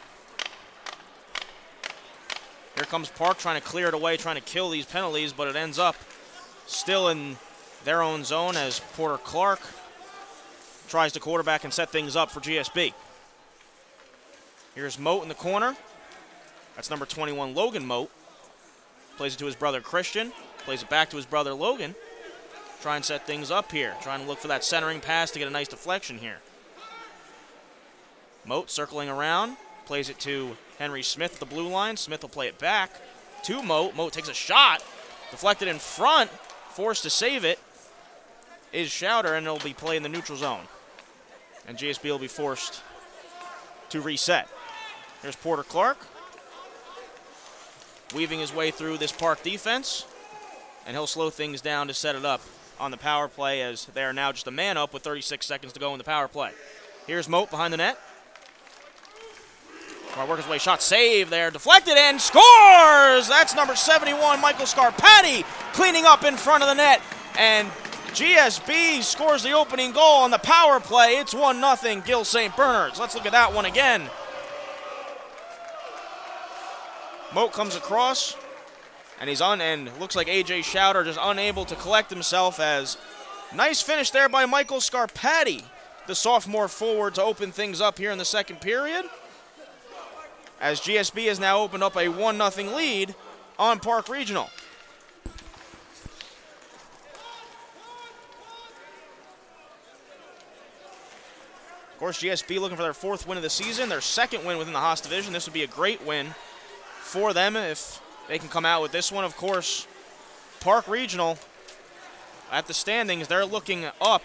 Here comes Park trying to clear it away, trying to kill these penalties, but it ends up still in their own zone as Porter Clark tries to quarterback and set things up for G S B. Here's Moat in the corner. That's number twenty-one, Logan Moat. Plays it to his brother Christian. Plays it back to his brother Logan. Try and set things up here. Trying to look for that centering pass to get a nice deflection here. Moat circling around. Plays it to Henry Smith at the blue line. Smith will play it back to Moat. Moat takes a shot. Deflected in front. Forced to save it is Schauder, and it'll be played in the neutral zone. And G S B will be forced to reset. Here's Porter Clark. Weaving his way through this Park defense. And he'll slow things down to set it up on the power play as they are now just a man up with thirty-six seconds to go in the power play. Here's Moat behind the net. Trying to work his way, shot save there, deflected and scores! That's number seventy-one, Michael Scarpati, cleaning up in front of the net. And G S B scores the opening goal on the power play. It's one nothing, Gill Saint Bernard's. Let's look at that one again. Moat comes across, and he's on, and looks like A J Schauder just unable to collect himself as nice finish there by Michael Scarpati, the sophomore forward, to open things up here in the second period, as G S B has now opened up a one nothing lead on Park Regional. Of course, G S B looking for their fourth win of the season, their second win within the Haas division. This would be a great win for them if they can come out with this one. Of course, Park Regional at the standings, they're looking up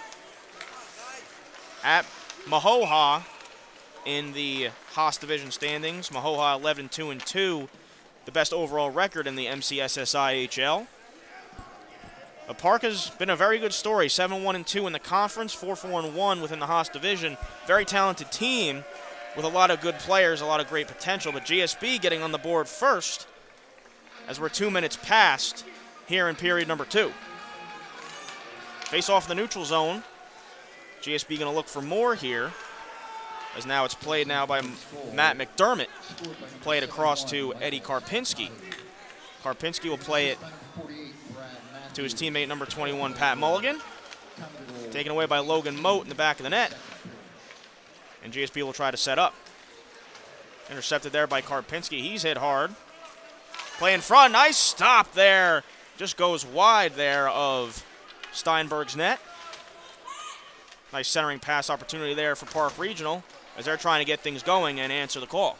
at Mahoha in the Haas division standings. Mahoha eleven two and two, the best overall record in the M C S S I H L. But Park has been a very good story, seven one and two in the conference, four four and one within the Haas division. Very talented team with a lot of good players, a lot of great potential, but G S B getting on the board first as we're two minutes past here in period number two. Face off in the neutral zone. G S B going to look for more here, as now it's played now by Matt McDermott. Play it across to Eddie Karpinski. Karpinski will play it to his teammate number twenty-one, Pat Mulligan. Taken away by Logan Moat in the back of the net. And G S B will try to set up. Intercepted there by Karpinski. He's hit hard. Play in front. Nice stop there. Just goes wide there of Steinberg's net. Nice centering pass opportunity there for Park Regional as they're trying to get things going and answer the call.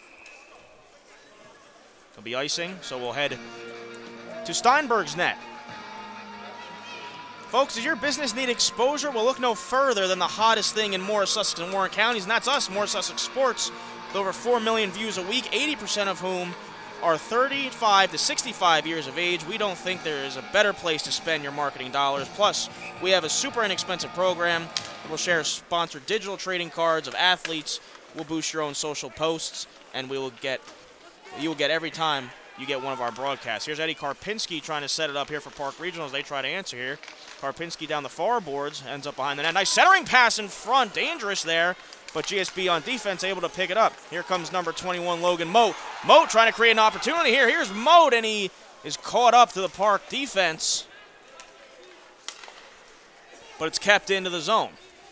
It'll be icing, so we'll head to Steinberg's net. Folks, does your business need exposure? Well, look no further than the hottest thing in Morris, Sussex, and Warren counties, and that's us, Morris Sussex Sports, with over four million views a week, eighty percent of whom are thirty-five to sixty-five years of age. We don't think there is a better place to spend your marketing dollars. Plus, we have a super inexpensive program. We'll share sponsored digital trading cards of athletes. We'll boost your own social posts, and we will get, you will get every time you get one of our broadcasts. Here's Eddie Karpinski trying to set it up here for Park Regional as they try to answer here. Karpinski down the far boards, ends up behind the net. Nice centering pass in front, dangerous there, but G S B on defense able to pick it up. Here comes number twenty-one, Logan Moat. Moat trying to create an opportunity here. Here's Moat, and he is caught up to the Park defense, but it's kept into the zone.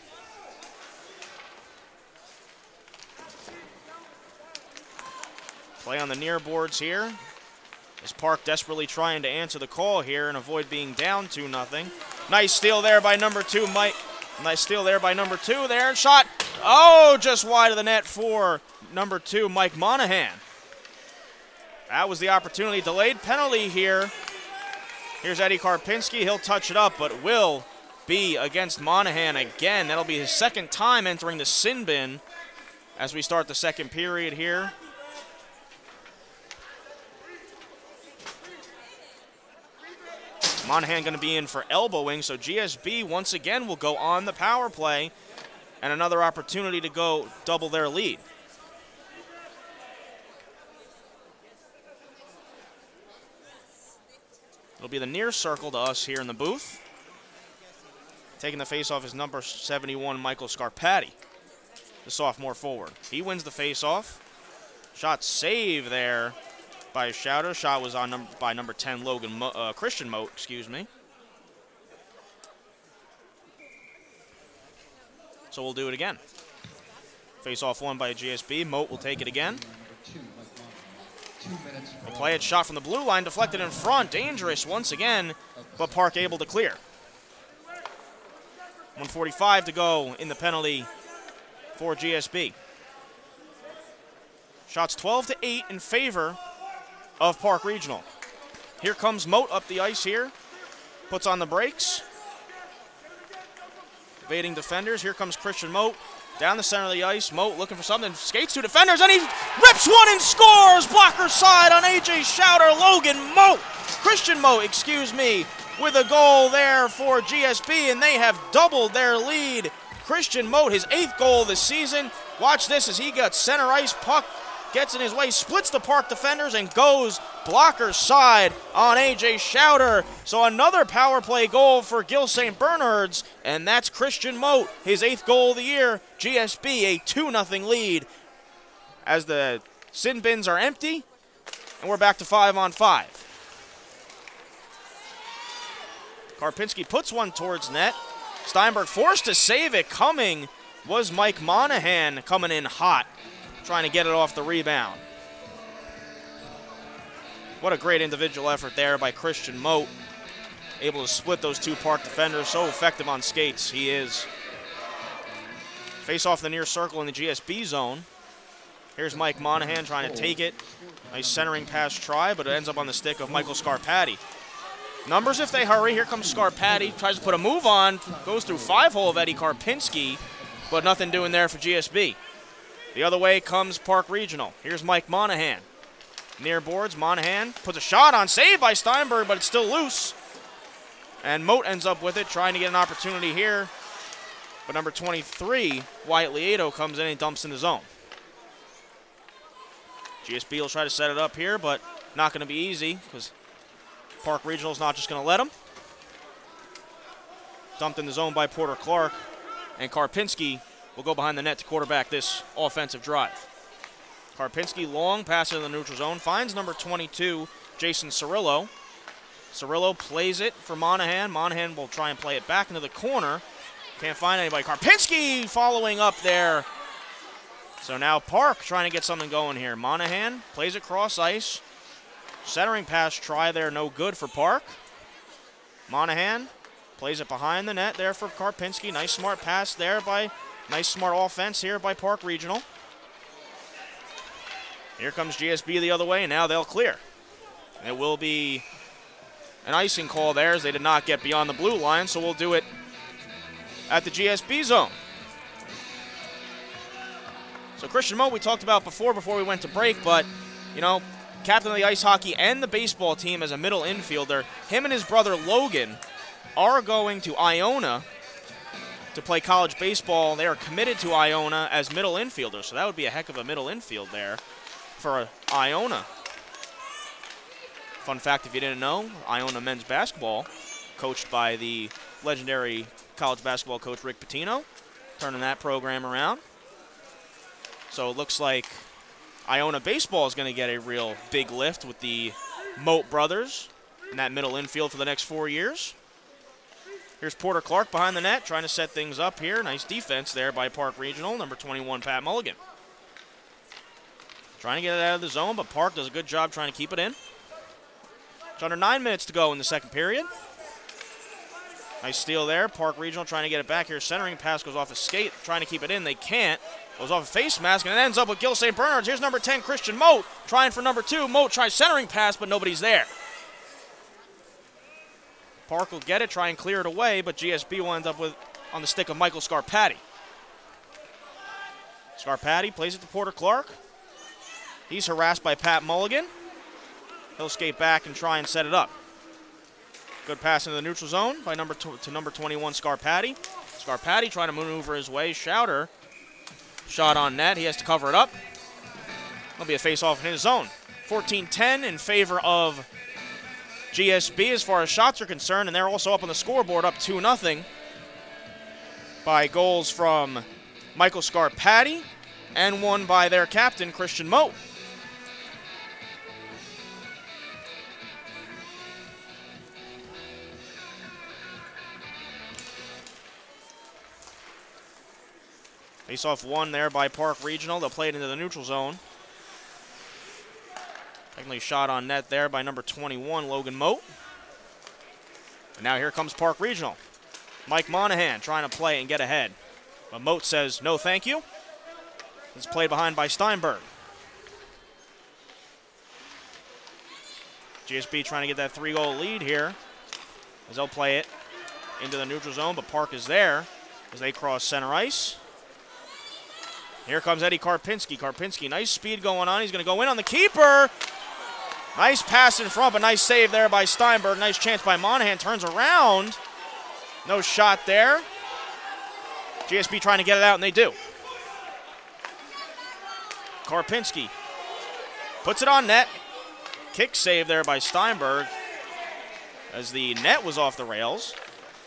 Play on the near boards here, as Park desperately trying to answer the call here and avoid being down two nothing. Nice steal there by number two, Mike. Nice steal there by number two there, and shot, oh, just wide of the net for number two, Mike Monahan. That was the opportunity. Delayed penalty here. Here's Eddie Karpinski. He'll touch it up, but will be against Monahan again. That'll be his second time entering the sin bin as we start the second period here. Monahan going to be in for elbowing, so G S B once again will go on the power play, and another opportunity to go double their lead. It'll be the near circle to us here in the booth. Taking the face off is number seventy-one, Michael Scarpati. the sophomore forward. He wins the face-off. Shot save there by Schauder. Shot was on num by number ten, Logan Mo uh, Christian Moat, excuse me. So we'll do it again. Face-off one by G S B. Moat will take it again. The play it, shot from the blue line, deflected in front. Dangerous once again, but Park able to clear. one forty-five to go in the penalty for G S B. Shots twelve to eight in favor of Park Regional. Here comes Moat up the ice here. Puts on the brakes. Evading defenders. Here comes Christian Moat. Down the center of the ice. Moat looking for something. Skates two defenders, and he rips one and scores! Blocker side on A J Schauder. Logan Moat. Christian Moat, excuse me, with a goal there for G S B, and they have doubled their lead. Christian Moat, his eighth goal this season. Watch this as he gets center ice puck. Gets in his way, splits the Park defenders, and goes blocker side on A J Schauder. So another power play goal for Gill Saint Bernard's, and that's Christian Moat, his eighth goal of the year. G S B a two nothing lead as the sin bins are empty, and we're back to five on five. Karpinski puts one towards net. Steinberg forced to save it. Coming was Mike Monahan, coming in hot, trying to get it off the rebound. What a great individual effort there by Christian Moat. Able to split those two Park defenders. So effective on skates, he is. Face off the near circle in the G S B zone. Here's Mike Monahan trying to take it. Nice centering pass try, but it ends up on the stick of Michael Scarpati. Numbers if they hurry. Here comes Scarpati. Tries to put a move on. Goes through five hole of Eddie Karpinski, but nothing doing there for G S B. The other way comes Park Regional. Here's Mike Monahan. Near boards, Monahan puts a shot on, saved by Steinberg, but it's still loose. And Moat ends up with it, trying to get an opportunity here. But number twenty-three, Wyatt Lieto, comes in and dumps in the zone. G S B will try to set it up here, but not going to be easy because Park Regional's not just going to let them. Dumped in the zone by Porter Clark, and Karpinski will go behind the net to quarterback this offensive drive. Karpinski, long pass in the neutral zone, finds number twenty-two, Jason Cirillo. Cirillo plays it for Monahan. Monahan will try and play it back into the corner. Can't find anybody. Karpinski following up there. So now Park trying to get something going here. Monahan plays it cross ice. Centering pass try there, no good for Park. Monahan plays it behind the net there for Karpinski. Nice smart pass there by, nice smart offense here by Park Regional. Here comes G S B the other way, and now they'll clear. It will be an icing call there as they did not get beyond the blue line, so we'll do it at the G S B zone. So Christian Moat we talked about before, before we went to break, but, you know, captain of the ice hockey and the baseball team as a middle infielder. Him and his brother Logan are going to Iona to play college baseball. They are committed to Iona as middle infielders, so that would be a heck of a middle infield there for Iona. Fun fact if you didn't know, Iona men's basketball, coached by the legendary college basketball coach Rick Pitino, turning that program around. So it looks like Iona baseball is going to get a real big lift with the Moat brothers in that middle infield for the next four years. Here's Porter Clark behind the net, trying to set things up here. Nice defense there by Park Regional, number twenty-one, Pat Mulligan. Trying to get it out of the zone, but Park does a good job trying to keep it in. It's under nine minutes to go in the second period. Nice steal there. Park Regional trying to get it back here. Centering pass goes off a skate, trying to keep it in. They can't. Goes off a face mask, and it ends up with Gill Saint Bernard's. Here's number ten, Christian Moat, trying for number two. Moat tries centering pass, but nobody's there. Park will get it, try and clear it away, but G S B will end up with on the stick of Michael Scarpati. Scarpati plays it to Porter Clark. He's harassed by Pat Mulligan. He'll skate back and try and set it up. Good pass into the neutral zone by number two, to number twenty-one, Scarpati. Scarpati trying to maneuver his way. Schauder, shot on net. He has to cover it up. It'll be a face-off in his zone. fourteen ten in favor of G S B as far as shots are concerned, and they're also up on the scoreboard, up two nothing by goals from Michael Scarpati, and one by their captain, Christian Moat. Face-off one there by Park Regional. They'll play it into the neutral zone. Technically shot on net there by number twenty-one, Logan Moat. And now here comes Park Regional. Mike Monahan trying to play and get ahead. But Moat says, no thank you. It's played behind by Steinberg. G S B trying to get that three-goal lead here as they'll play it into the neutral zone, but Park is there as they cross center ice. Here comes Eddie Karpinski. Karpinski, nice speed going on. He's going to go in on the keeper. Nice pass in front, but nice save there by Steinberg. Nice chance by Monahan. Turns around. No shot there. G S B trying to get it out, and they do. Karpinski puts it on net. Kick save there by Steinberg as the net was off the rails.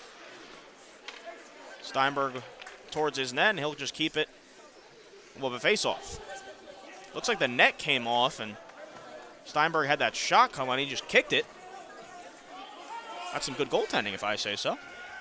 Steinberg towards his net, and he'll just keep it. Well, the face-off. Looks like the net came off, and Steinberg had that shot come on. He just kicked it. That's some good goaltending, if I say so.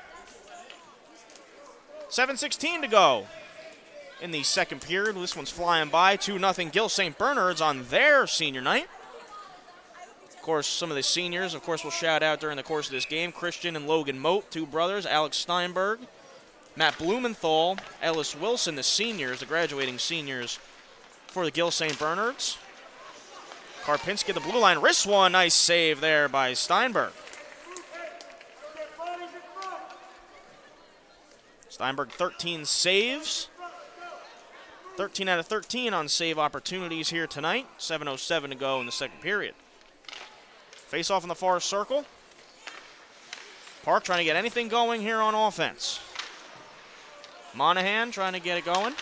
seven sixteen to go in the second period. This one's flying by. two nothing Gill Saint Bernard's on their senior night. Of course, some of the seniors, of course, will shout out during the course of this game. Christian and Logan Moat, two brothers. Alex Steinberg. Matt Blumenthal, Ellis Wilson, the seniors, the graduating seniors for the Gill Saint Bernard's. Karpinski, the blue line, wrist one. Nice save there by Steinberg. Steinberg, thirteen saves. thirteen out of thirteen on save opportunities here tonight. seven oh seven to go in the second period. Face off in the far circle. Park trying to get anything going here on offense. Monahan trying to get it going.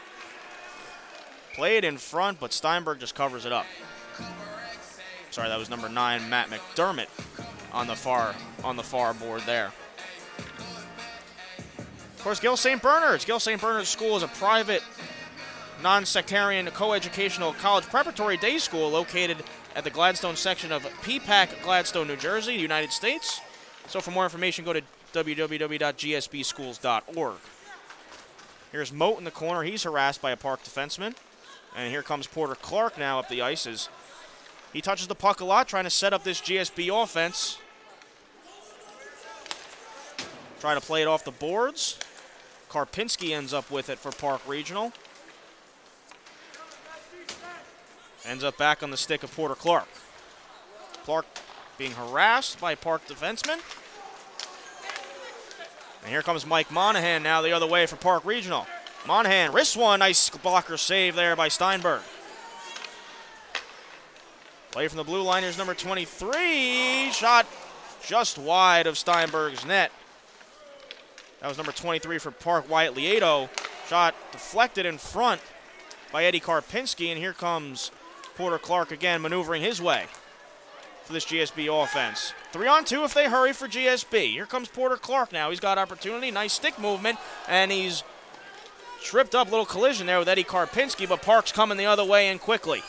Played in front, but Steinberg just covers it up. Sorry, that was number nine, Matt McDermott, on the far on the far board there. Of course, Gill Saint Bernard's. Gill Saint Bernard's School is a private, non-sectarian, co-educational college preparatory day school located at the Gladstone section of P PAC, Gladstone, New Jersey, United States. So for more information, go to w w w dot g s b schools dot org. Here's Moat in the corner. He's harassed by a Park defenseman. And here comes Porter Clark now up the ice as he touches the puck a lot, trying to set up this G S B offense. Try to play it off the boards. Karpinski ends up with it for Park Regional. Ends up back on the stick of Porter Clark. Clark being harassed by Park defenseman. And here comes Mike Monahan now the other way for Park Regional. Monahan, wrist one, nice blocker save there by Steinberg. Play from the blue line, here's number twenty-three. Shot just wide of Steinberg's net. That was number twenty-three for Park, Wyatt Lieto. Shot deflected in front by Eddie Karpinski, and here comes Porter Clark again maneuvering his way for this G S B offense. Three on two if they hurry for G S B. Here comes Porter Clark now. He's got opportunity. Nice stick movement, and he's tripped up. Little collision there with Eddie Karpinski, but Park's coming the other way and quickly.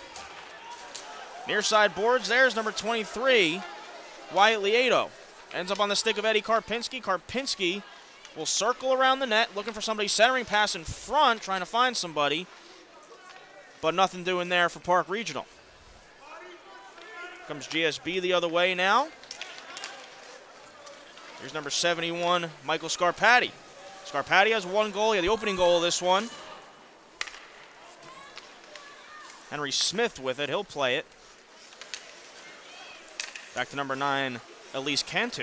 Near side boards, there's number twenty-three, Wyatt Lieto. Ends up on the stick of Eddie Karpinski. Karpinski will circle around the net, looking for somebody, centering pass in front, trying to find somebody, but nothing doing there for Park Regional. Comes G S B the other way now. Here's number seventy-one, Michael Scarpati. Scarpati has one goal. He had the opening goal of this one. Henry Smith with it. He'll play it. Back to number nine, Elise Cantu.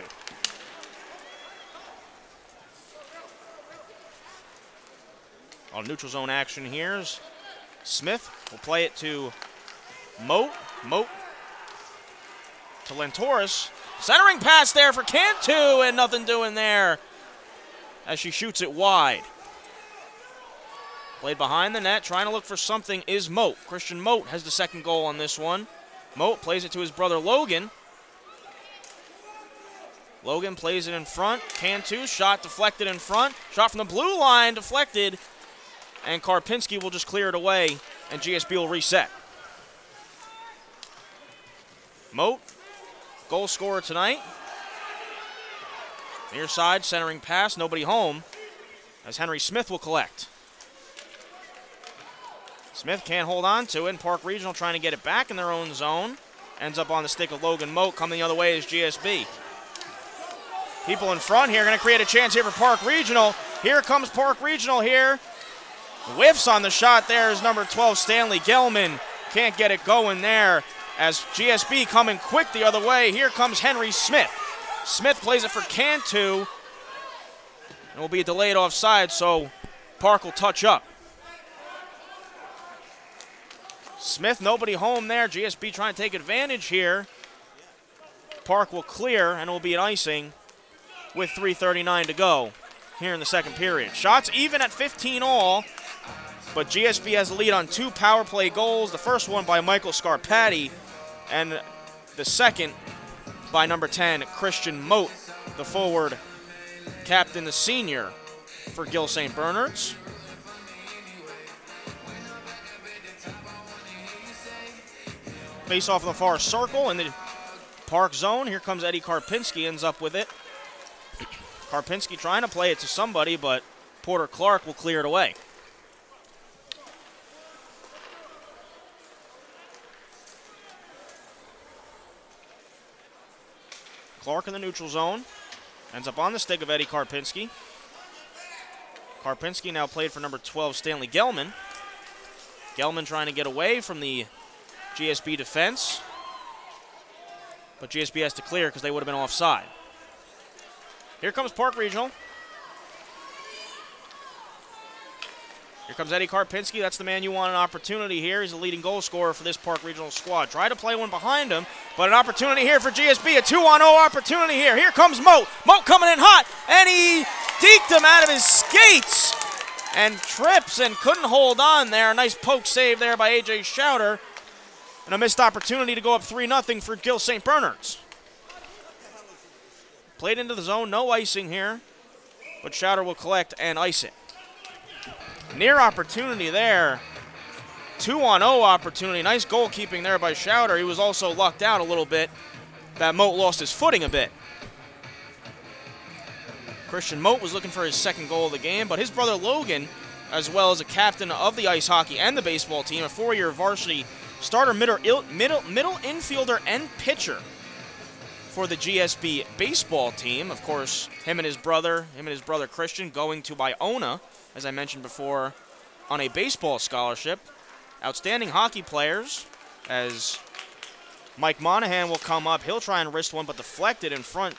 All neutral zone action here. Smith will play it to Moat. Moat to Lentoris. Centering pass there for Cantu, and nothing doing there as she shoots it wide. Played behind the net, trying to look for something is Moat. Christian Moat has the second goal on this one. Moat plays it to his brother Logan. Logan plays it in front. Cantu, shot deflected in front. Shot from the blue line, deflected. and Karpinski will just clear it away, and G S B will reset. Moat, goal scorer tonight. Near side, centering pass, nobody home, as Henry Smith will collect. Smith can't hold on to it, and Park Regional trying to get it back in their own zone. Ends up on the stick of Logan Moat. Coming the other way is G S B. People in front here going to create a chance here for Park Regional. Here comes Park Regional here. Whiffs on the shot there is number twelve, Stanley Gelman. Can't get it going there as G S B coming quick the other way. Here comes Henry Smith. Smith plays it for Cantu. It will be a delayed offside, so Park will touch up. Smith, nobody home there. G S B trying to take advantage here. Park will clear, and it will be an icing with three thirty-nine to go here in the second period. Shots even at fifteen all, but G S B has the lead on two power play goals. The first one by Michael Scarpati, and the second by number ten, Christian Moat, the forward captain, the senior for Gill Saint Bernard's. Face off in the far circle in the Park zone. Here comes Eddie Karpinski, ends up with it. Karpinski trying to play it to somebody, but Porter Clark will clear it away. Clark in the neutral zone. Ends up on the stick of Eddie Karpinski. Karpinski now played for number twelve, Stanley Gelman. Gelman trying to get away from the G S B defense, but G S B has to clear because they would have been offside. Here comes Park Regional. Here comes Eddie Karpinski. That's the man you want an opportunity here. He's the leading goal scorer for this Park Regional squad. Try to play one behind him, but an opportunity here for G S B. A two on oh opportunity here. Here comes Moat. Moat coming in hot, and he deked him out of his skates and trips and couldn't hold on there. A nice poke save there by A J Schauter. And a missed opportunity to go up three nothing for Gill Saint Bernard's. Played into the zone, no icing here, but Schauter will collect and ice it. Near opportunity there. two on oh opportunity. Nice goalkeeping there by Schauter. He was also lucked out a little bit. That Moat lost his footing a bit. Christian Moat was looking for his second goal of the game, but his brother Logan, as well as a captain of the ice hockey and the baseball team, a four-year varsity starter, middle, middle, middle infielder, and pitcher for the G S B baseball team. Of course, him and his brother, him and his brother Christian, going to Iona, as I mentioned before, on a baseball scholarship. Outstanding hockey players, as Mike Monahan will come up. He'll try and wrist one, but deflected in front.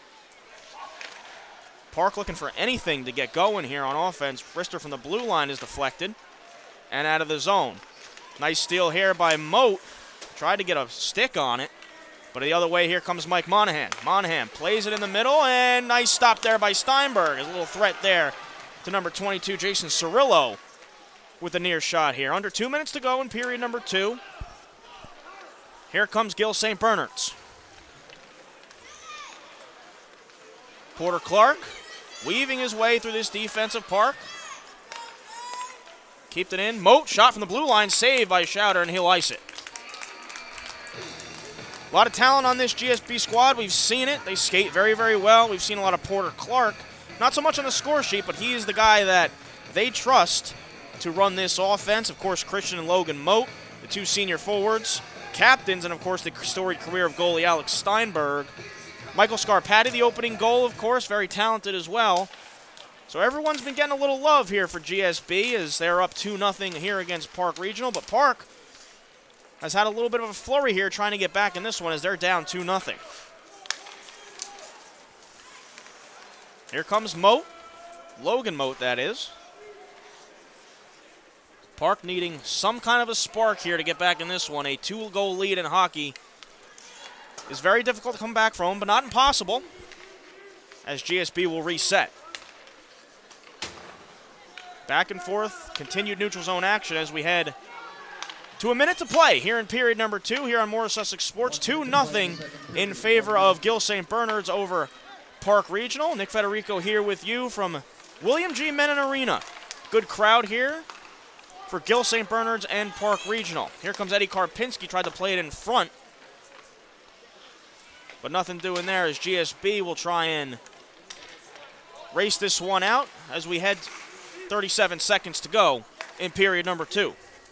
Park looking for anything to get going here on offense. Wrister from the blue line is deflected and out of the zone. Nice steal here by Moat. Tried to get a stick on it, but the other way here comes Mike Monahan. Monahan plays it in the middle, and nice stop there by Steinberg. A little threat there to number twenty-two, Jason Cirillo, with a near shot here. Under two minutes to go in period number two. Here comes Gill Saint Bernard's. Porter Clark weaving his way through this defensive Park. Kept it in. Moat, shot from the blue line, saved by Schauter, and he'll ice it. A lot of talent on this G S B squad. We've seen it. They skate very, very well. We've seen a lot of Porter Clark. Not so much on the score sheet, but he is the guy that they trust to run this offense. Of course, Christian and Logan Moat, the two senior forwards, captains, and of course the storied career of goalie Alex Steinberg. Michael Scarpati, the opening goal, of course, very talented as well. So everyone's been getting a little love here for G S B as they're up two nothing here against Park Regional. But Park has had a little bit of a flurry here trying to get back in this one as they're down two nothing. Here comes Moat. Logan Moat, that is. Park needing some kind of a spark here to get back in this one. A two-goal lead in hockey is very difficult to come back from, but not impossible, as G S B will reset. Back and forth, continued neutral zone action as we head to a minute to play here in period number two here on Morris Sussex Sports. two nothing in favor of Gill Saint Bernard's over Park Regional. Nick Federico here with you from William G. Menon Arena good crowd here for Gill, Saint Bernard's, and Park Regional. Here comes Eddie Karpinski, tried to play it in front, but nothing doing there as G S B will try and race this one out as we head thirty-seven seconds to go in period number two.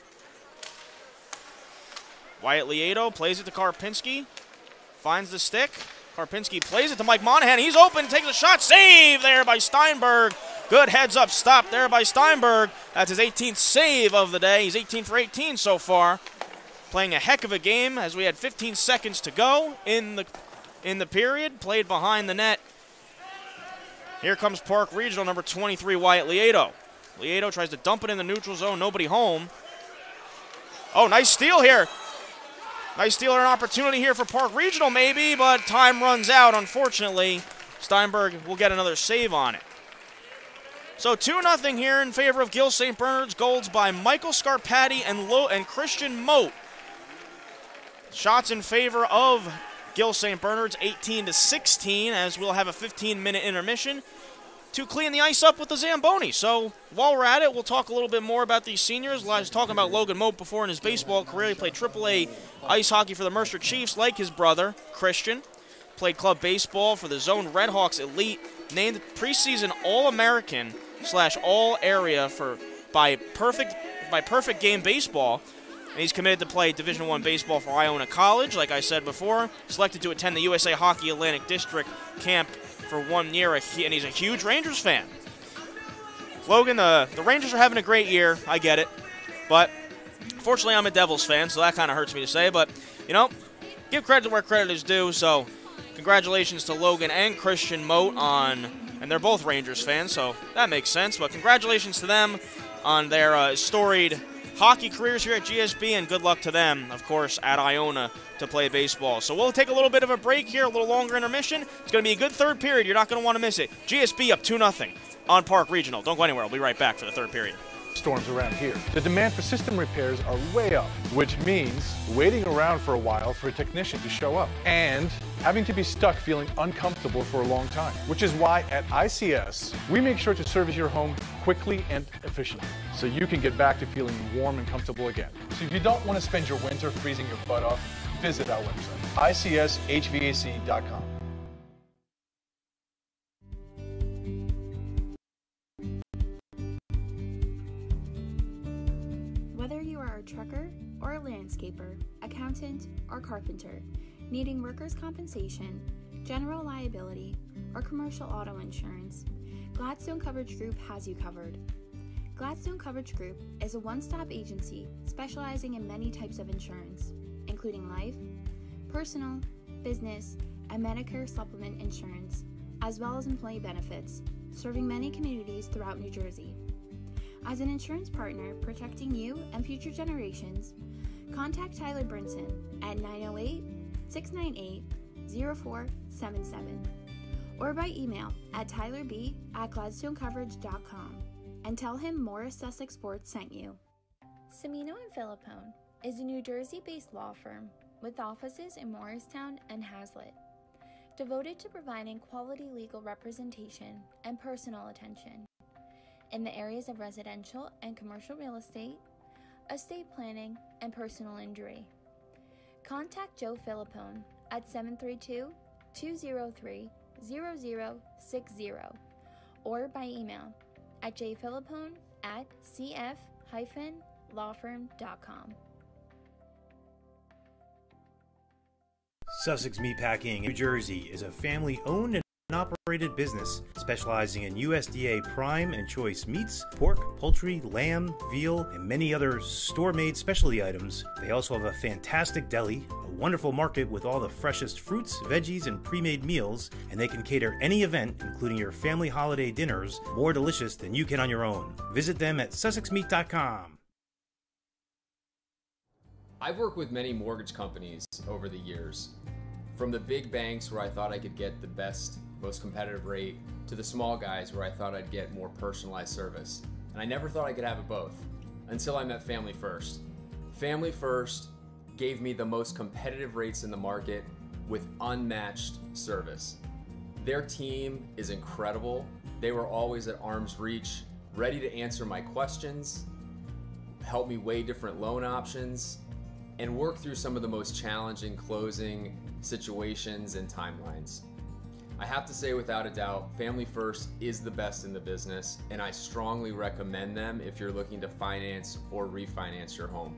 Wyatt Lieto plays it to Karpinski, finds the stick. Karpinski plays it to Mike Monahan. He's open, takes a shot, save there by Steinberg. Good heads-up stop there by Steinberg. That's his eighteenth save of the day. He's eighteen for eighteen so far. Playing a heck of a game as we had fifteen seconds to go in the in the period. Played behind the net. Here comes Park Regional, number twenty-three, Wyatt Lieto. Lieto tries to dump it in the neutral zone. Nobody home. Oh, nice steal here. Nice steal and an opportunity here for Park Regional maybe, but time runs out, unfortunately. Steinberg will get another save on it. So two nothing here in favor of Gill Saint Bernard's. Goals by Michael Scarpati and, Lo and Christian Moat. Shots in favor of Gill Saint Bernard's, eighteen to sixteen, as we'll have a fifteen minute intermission to clean the ice up with the Zamboni. So while we're at it, we'll talk a little bit more about these seniors. I was talking about Logan Moat before in his baseball career. He played triple A ice hockey for the Mercer Chiefs like his brother, Christian. Played club baseball for the Zone Redhawks Elite. Named preseason All-American slash All-Area for by perfect by Perfect Game Baseball. And he's committed to play Division One baseball for Iona College, like I said before. Selected to attend the U S A Hockey Atlantic District camp for one year, and he's a huge Rangers fan. Logan, the, the Rangers are having a great year. I get it. But fortunately, I'm a Devils fan, so that kind of hurts me to say. But, you know, give credit where credit is due. So congratulations to Logan and Christian Moat on, and they're both Rangers fans, so that makes sense. But congratulations to them on their uh, storied hockey careers here at G S B, and good luck to them, of course, at Iona to play baseball. So we'll take a little bit of a break here, a little longer intermission. It's going to be a good third period. You're not going to want to miss it. G S B up two nothing on Park Regional. Don't go anywhere. We'll be right back for the third period. Storms around here. The demand for system repairs are way up, which means waiting around for a while for a technician to show up and having to be stuck feeling uncomfortable for a long time, which is why at I C S, we make sure to service your home quickly and efficiently so you can get back to feeling warm and comfortable again. So if you don't want to spend your winter freezing your butt off, visit our website, I C S H V A C dot com. Whether you are a trucker or a landscaper, accountant or carpenter, needing workers' compensation, general liability, or commercial auto insurance, Gladstone Coverage Group has you covered. Gladstone Coverage Group is a one-stop agency specializing in many types of insurance, including life, personal, business, and Medicare supplement insurance, as well as employee benefits, serving many communities throughout New Jersey. As an insurance partner protecting you and future generations, contact Tyler Brinson at nine oh eight, six nine eight, oh four seven seven or by email at tylerb at gladstone coverage dot com and tell him Morris Sussex Sports sent you. Cimino and Philippone is a New Jersey-based law firm with offices in Morristown and Hazlitt, devoted to providing quality legal representation and personal attention in the areas of residential and commercial real estate, estate planning, and personal injury. Contact Joe Philippone at seven three two, two oh three, oh oh six oh or by email at jphilippone at c f dash law firm dot com. Sussex Meatpacking, New Jersey is a family-owned and operated business specializing in U S D A prime and choice meats, pork, poultry, lamb, veal, and many other store-made specialty items. They also have a fantastic deli, a wonderful market with all the freshest fruits, veggies, and pre-made meals, and they can cater any event, including your family holiday dinners, more delicious than you can on your own. Visit them at sussex meat dot com. I've worked with many mortgage companies over the years, from the big banks where I thought I could get the best, most competitive rate, to the small guys where I thought I'd get more personalized service. And I never thought I could have it both, until I met Family First. Family First gave me the most competitive rates in the market with unmatched service. Their team is incredible. They were always at arm's reach, ready to answer my questions, help me weigh different loan options, and work through some of the most challenging closing situations and timelines. I have to say, without a doubt, Family First is the best in the business, and I strongly recommend them if you're looking to finance or refinance your home.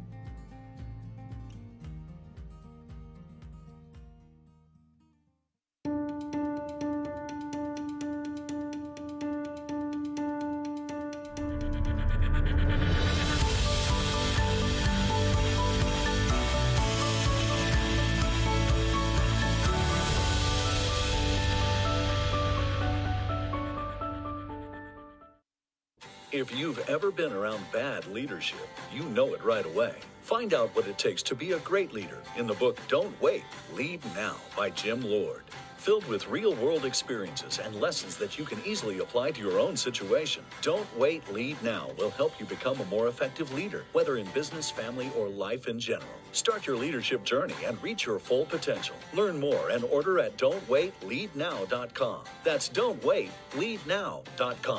If you've ever been around bad leadership, you know it right away. Find out what it takes to be a great leader in the book Don't Wait, Lead Now by Jim Lord. Filled with real-world experiences and lessons that you can easily apply to your own situation. Don't Wait, Lead Now will help you become a more effective leader, whether in business, family, or life in general. Start your leadership journey and reach your full potential. Learn more and order at don't wait lead now dot com. That's don't wait lead now dot com.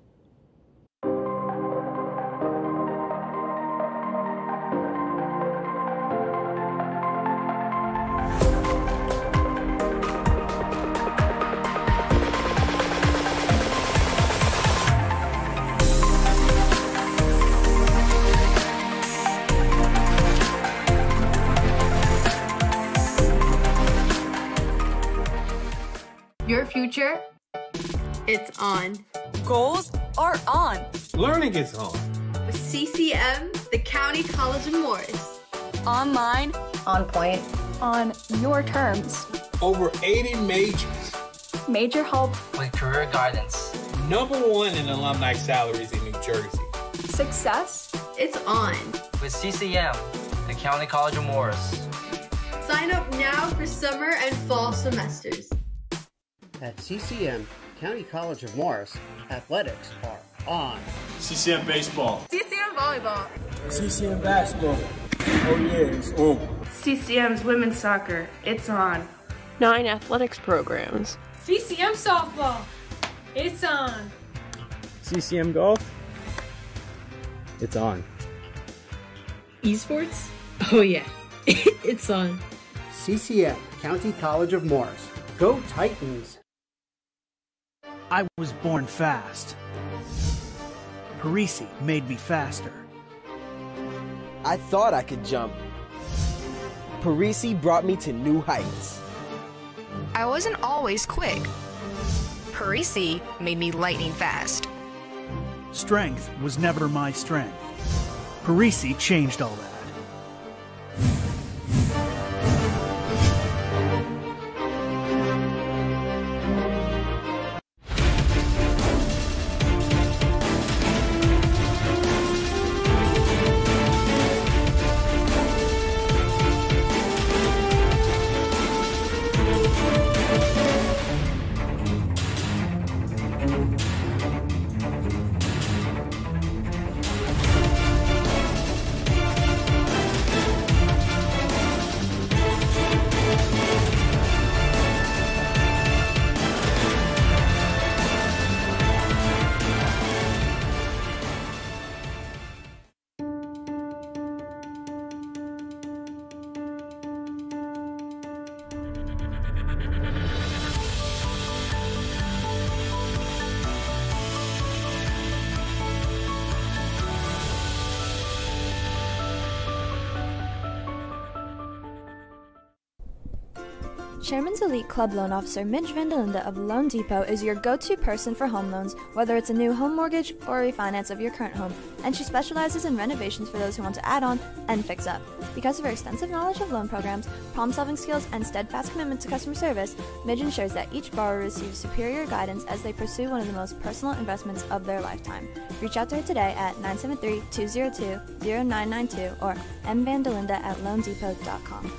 Your future, it's on. Goals are on. Learning is on. With C C M, the County College of Morris. Online. On point. On your terms. Over eighty majors. Major help. With career guidance. Number one in alumni salaries in New Jersey. Success. It's on. With C C M, the County College of Morris. Sign up now for summer and fall semesters. At C C M, County College of Morris, athletics are on. C C M baseball. C C M volleyball. C C M basketball. Oh yeah, it's on. C C M's women's soccer, it's on. Nine athletics programs. C C M softball, it's on. C C M golf, it's on. Esports? Oh yeah, it's on. C C M, County College of Morris. Go Titans! I was born fast. Parisi made me faster. I thought I could jump. Parisi brought me to new heights. I wasn't always quick. Parisi made me lightning fast. Strength was never my strength. Parisi changed all that. Sherman's Elite Club Loan Officer Midge Vandelinda of Loan Depot is your go-to person for home loans, whether it's a new home mortgage or a refinance of your current home, and she specializes in renovations for those who want to add on and fix up. Because of her extensive knowledge of loan programs, problem-solving skills, and steadfast commitment to customer service, Midge ensures that each borrower receives superior guidance as they pursue one of the most personal investments of their lifetime. Reach out to her today at nine seven three, two zero two, zero nine nine two or m vandelinda at loan depot dot com.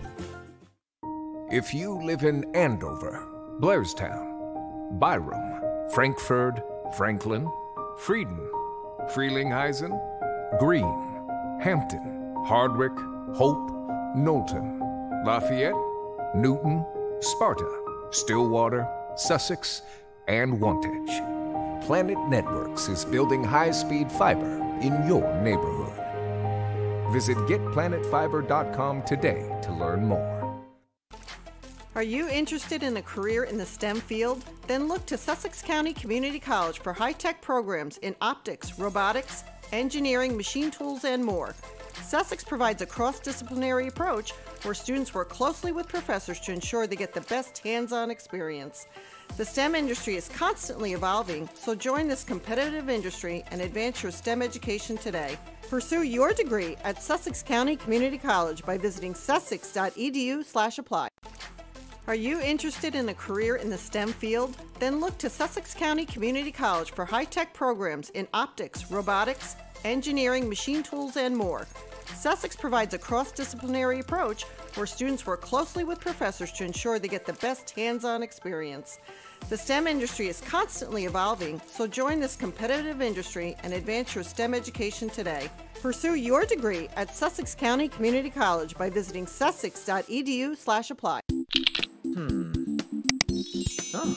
If you live in Andover, Blairstown, Byram, Frankfurt, Franklin, Frieden, Frelinghuysen, Greene, Hampton, Hardwick, Hope, Knowlton, Lafayette, Newton, Sparta, Stillwater, Sussex, and Wantage. Planet Networks is building high-speed fiber in your neighborhood. Visit get planet fiber dot com today to learn more. Are you interested in a career in the STEM field? Then look to Sussex County Community College for high-tech programs in optics, robotics, engineering, machine tools, and more. Sussex provides a cross-disciplinary approach where students work closely with professors to ensure they get the best hands-on experience. The STEM industry is constantly evolving, so join this competitive industry and advance your STEM education today. Pursue your degree at Sussex County Community College by visiting sussex dot e d u slash apply. Are you interested in a career in the STEM field? Then look to Sussex County Community College for high-tech programs in optics, robotics, engineering, machine tools, and more. Sussex provides a cross-disciplinary approach where students work closely with professors to ensure they get the best hands-on experience. The STEM industry is constantly evolving, so join this competitive industry and advance your STEM education today. Pursue your degree at Sussex County Community College by visiting sussex dot e d u slash apply. Hmm. Oh.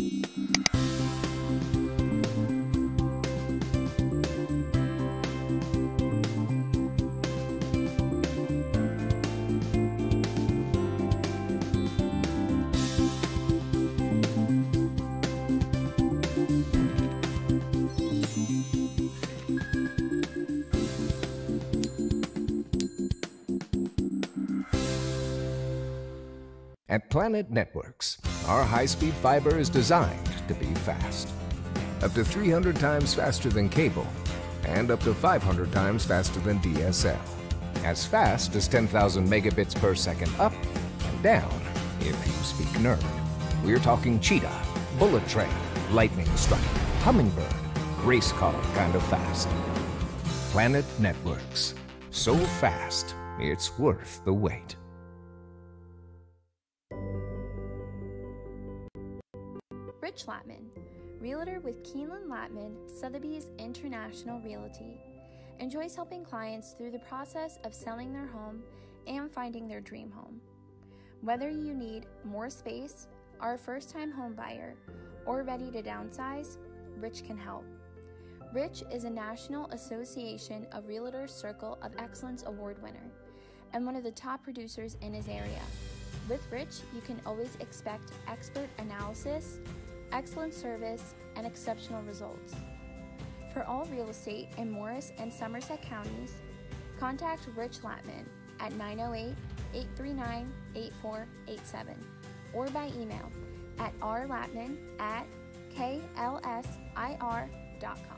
At Planet Networks, our high-speed fiber is designed to be fast. Up to three hundred times faster than cable, and up to five hundred times faster than D S L. As fast as ten thousand megabits per second up and down, if you speak nerd. We're talking cheetah, bullet train, lightning strike, hummingbird, race car kind of fast. Planet Networks. So fast, it's worth the wait. Rich Latman, realtor with Keeneland Latman, Sotheby's International Realty, enjoys helping clients through the process of selling their home and finding their dream home. Whether you need more space, are a first-time home buyer, or ready to downsize, Rich can help. Rich is a National Association of Realtors Circle of Excellence Award winner and one of the top producers in his area. With Rich, you can always expect expert analysis, excellent service, and exceptional results. For all real estate in Morris and Somerset counties, contact Rich Latman at nine oh eight, eight three nine, eight four eight seven or by email at r latman at k l s i r dot com.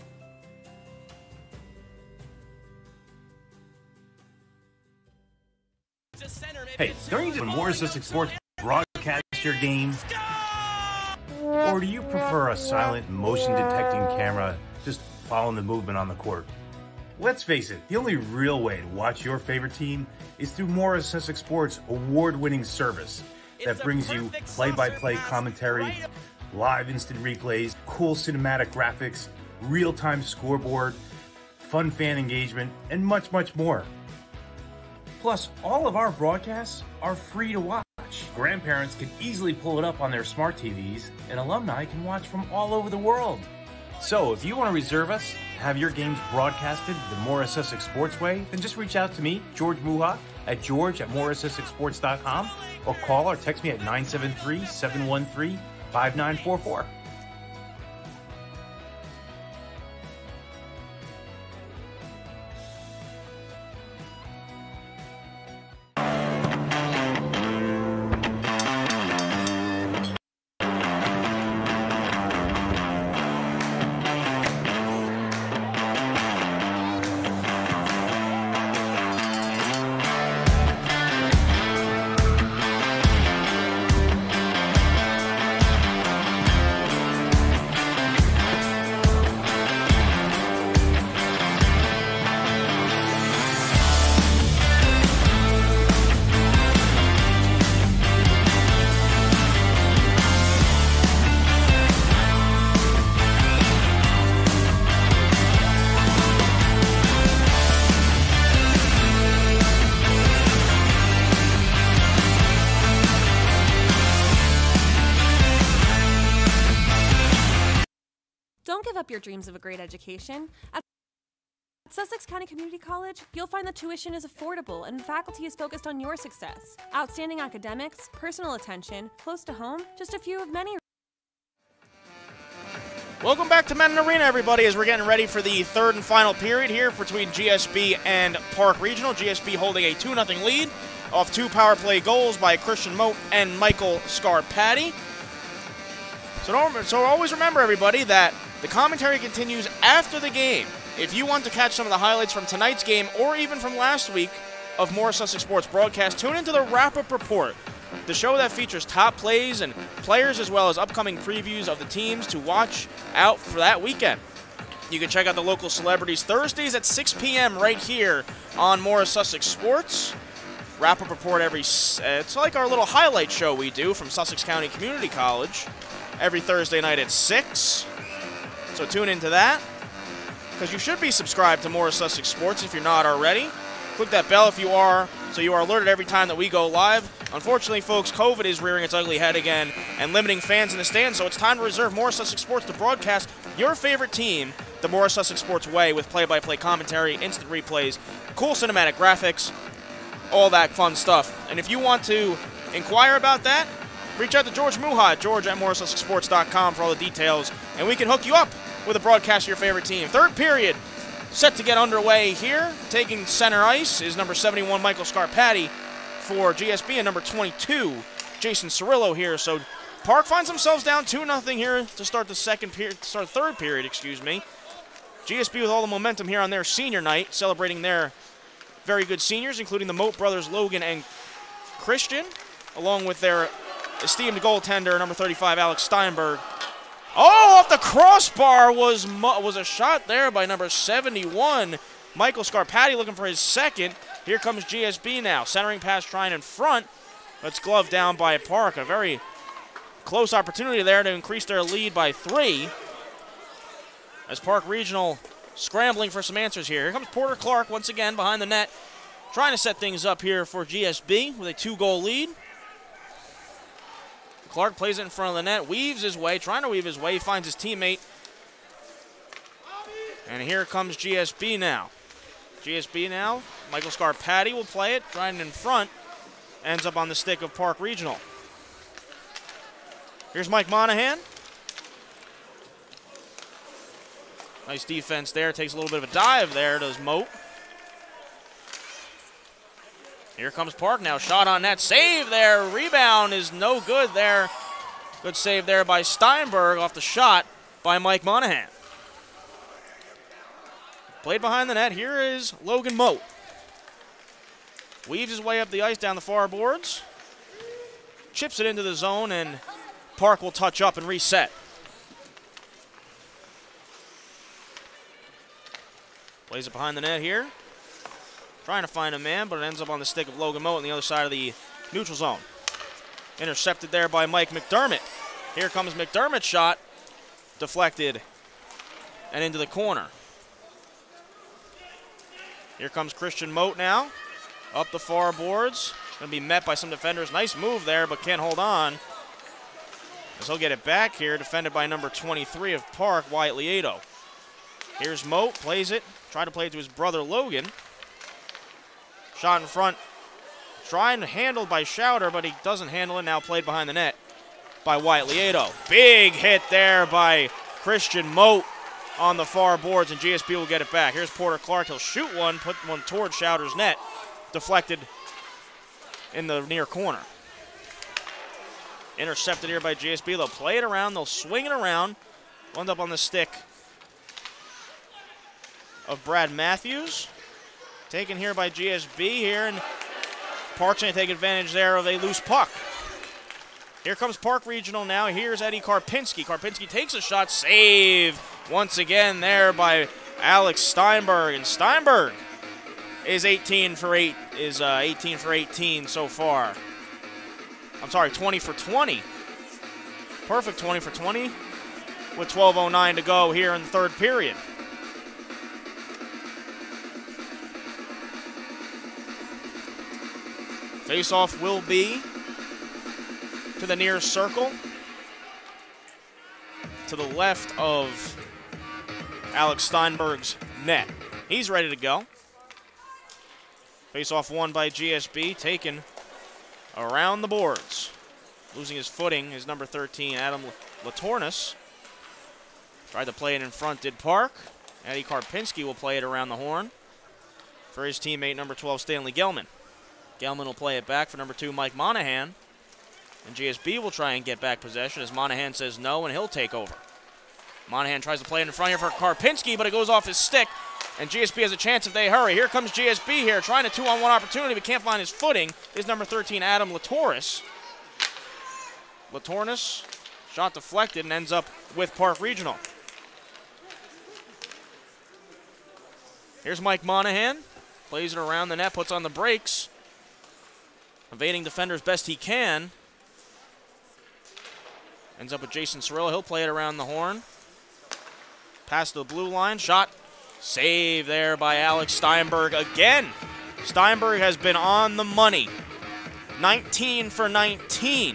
Hey, don't you just when Morris Sussex Sports broadcast your game? Or do you prefer a silent motion detecting camera just following the movement on the court? Let's face it, the only real way to watch your favorite team is through Morris Sussex Sports' award-winning service that brings you play-by-play commentary, live instant replays, cool cinematic graphics, real-time scoreboard, fun fan engagement, and much, much more. Plus, all of our broadcasts are free to watch. Grandparents can easily pull it up on their smart T Vs, and alumni can watch from all over the world. So, if you want to reserve us, have your games broadcasted the Morris Sussex Sports way, then just reach out to me, George Muha, at george at morris sussex sports dot com, or call or text me at nine seven three, seven one three, five nine four four. up your dreams of a great education. At Sussex County Community College, you'll find the tuition is affordable and faculty is focused on your success. Outstanding academics, personal attention, close to home, just a few of many. Welcome back to Madden Arena, everybody, as we're getting ready for the third and final period here between G S B and Park Regional. G S B holding a two nothing lead off two power play goals by Christian Moat and Michael Scarpati. So, don't, so always remember, everybody, that the commentary continues after the game. If you want to catch some of the highlights from tonight's game or even from last week of Morris Sussex Sports broadcast, tune into the Wrap-Up Report, the show that features top plays and players as well as upcoming previews of the teams to watch out for that weekend. You can check out the local celebrities Thursdays at six p m right here on Morris Sussex Sports. Wrap-Up Report every, it's like our little highlight show we do from Sussex County Community College every Thursday night at six. So tune into that, because you should be subscribed to Morris Sussex Sports if you're not already. Click that bell if you are, so you are alerted every time that we go live. Unfortunately, folks, COVID is rearing its ugly head again and limiting fans in the stands, so it's time to reserve Morris Sussex Sports to broadcast your favorite team the Morris Sussex Sports way, with play-by-play commentary, instant replays, cool cinematic graphics, all that fun stuff. And if you want to inquire about that, reach out to George Muha, George at morris sussex sports dot com for all the details, and we can hook you up with a broadcast of your favorite team. Third period set to get underway here. Taking center ice is number seventy-one, Michael Scarpati for G S B, and number twenty-two, Jason Cirillo here. So Park finds themselves down two nothing here to start the second period, to start the third period, excuse me. G S B with all the momentum here on their senior night, celebrating their very good seniors, including the Moat brothers, Logan and Christian, along with their esteemed goaltender, number thirty-five, Alex Steinberg. Oh, off the crossbar was was a shot there by number seventy-one, Michael Scarpati, looking for his second. Here comes G S B now, centering pass trying in front. That's gloved down by Park. A very close opportunity there to increase their lead by three. As Park Regional scrambling for some answers here. Here comes Porter Clark once again behind the net, trying to set things up here for G S B with a two-goal lead. Clark plays it in front of the net, weaves his way, trying to weave his way, finds his teammate. And here comes G S B now. G S B now, Michael Scarpati will play it, trying in front, ends up on the stick of Park Regional. Here's Mike Monahan. Nice defense there, takes a little bit of a dive there, does Moat. Here comes Park now, shot on net, save there, rebound is no good there. Good save there by Steinberg off the shot by Mike Monahan. Played behind the net, here is Logan Moat. Weaves his way up the ice down the far boards. Chips it into the zone, and Park will touch up and reset. Plays it behind the net here. Trying to find a man, but it ends up on the stick of Logan Moat on the other side of the neutral zone. Intercepted there by Mike McDermott. Here comes McDermott's shot. Deflected and into the corner. Here comes Christian Moat now. Up the far boards. Going to be met by some defenders. Nice move there, but can't hold on. As he'll get it back here, defended by number twenty-three of Park, Wyatt Lieto. Here's Moat, plays it. Tried to play it to his brother Logan. Shot in front. Trying to handle by Schauder, but he doesn't handle it. Now played behind the net by Wyatt Lieto. Big hit there by Christian Moat on the far boards, and G S B will get it back. Here's Porter Clark. He'll shoot one, put one toward Schauder's net. Deflected in the near corner. Intercepted here by G S B. They'll play it around. They'll swing it around. End up on the stick of Brad Matthews. Taken here by G S B here, and Park's going to take advantage there of a loose puck. Here comes Park Regional now. Here's Eddie Karpinski. Karpinski takes a shot. Save once again there by Alex Steinberg. And Steinberg is eighteen for eight, is uh, eighteen for eighteen so far. I'm sorry, twenty for twenty. Perfect twenty for twenty with twelve oh nine to go here in the third period. Face-off will be to the near circle, to the left of Alex Steinberg's net. He's ready to go. Face-off won by G S B, taken around the boards. Losing his footing is number thirteen, Adam Latornis. Tried to play it in front, did Park. Eddie Karpinski will play it around the horn for his teammate, number twelve, Stanley Gelman. Gelman will play it back for number two, Mike Monahan. And G S B will try and get back possession as Monahan says no, and he'll take over. Monahan tries to play it in front here for Karpinski, but it goes off his stick, and G S B has a chance if they hurry. Here comes G S B here, trying a two-on-one opportunity, but can't find his footing. Is number thirteen, Adam Latoris. Latornis, shot deflected, and ends up with Park Regional. Here's Mike Monahan. Plays it around the net, puts on the brakes. Evading defenders best he can. Ends up with Jason Cirillo. He'll play it around the horn. Pass to the blue line. Shot. Save there by Alex Steinberg again. Steinberg has been on the money. nineteen for nineteen.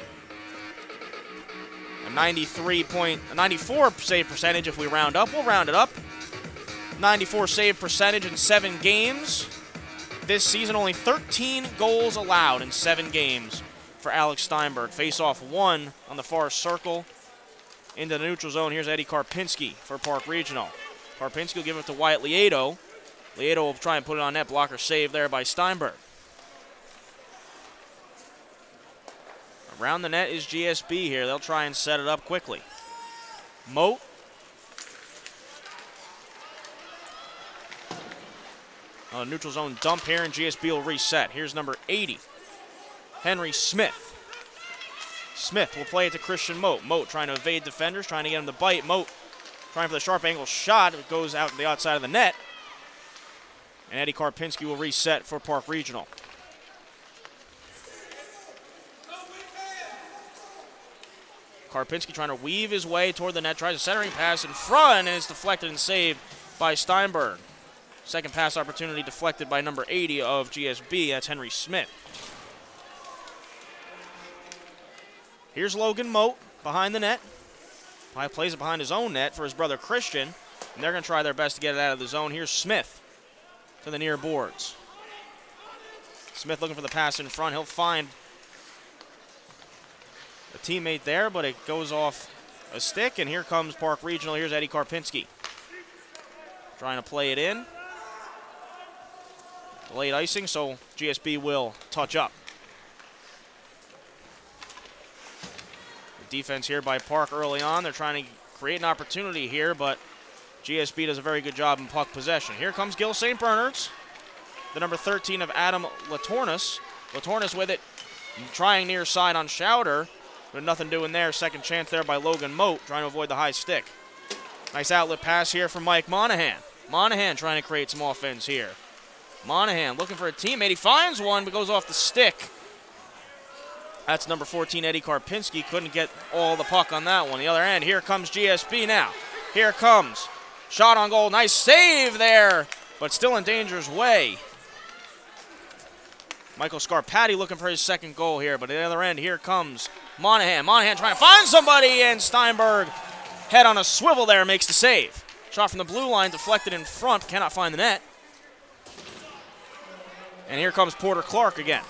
A ninety-three point, a ninety-four save percentage if we round up. We'll round it up. ninety-four save percentage in seven games. This season, only thirteen goals allowed in seven games for Alex Steinberg. Face-off one on the far circle. Into the neutral zone. Here's Eddie Karpinski for Park Regional. Karpinski will give it to Wyatt Lieto. Lieto will try and put it on net. Blocker save there by Steinberg. Around the net is G S B here. They'll try and set it up quickly. Moat. A neutral zone dump here, and G S B will reset. Here's number eighty, Henry Smith. Smith will play it to Christian Moat. Moat trying to evade defenders, trying to get him to bite. Moat trying for the sharp angle shot. It goes out to the outside of the net. And Eddie Karpinski will reset for Park Regional. Karpinski trying to weave his way toward the net, tries a centering pass in front, and it's deflected and saved by Steinberg. Second pass opportunity deflected by number eighty of G S B. That's Henry Smith. Here's Logan Moat behind the net. He plays it behind his own net for his brother Christian, and they're going to try their best to get it out of the zone. Here's Smith to the near boards. Smith looking for the pass in front. He'll find a teammate there, but it goes off a stick, and here comes Park Regional. Here's Eddie Karpinski trying to play it in. Late icing, so G S B will touch up. The defense here by Park early on. They're trying to create an opportunity here, but G S B does a very good job in puck possession. Here comes Gill Saint Bernard's, the number thirteen of Adam Latornis. Latornis with it, trying near side on Schauder, but nothing doing there. Second chance there by Logan Moat, trying to avoid the high stick. Nice outlet pass here from Mike Monahan. Monahan trying to create some offense here. Monahan looking for a teammate. He finds one, but goes off the stick. That's number fourteen, Eddie Karpinski. Couldn't get all the puck on that one. The other end, here comes G S B now. Here it comes. Shot on goal. Nice save there, but still in danger's way. Michael Scarpati looking for his second goal here, but at the other end, here comes Monahan. Monahan trying to find somebody, and Steinberg, head on a swivel there, makes the save. Shot from the blue line, deflected in front, cannot find the net. And here comes Porter Clark again.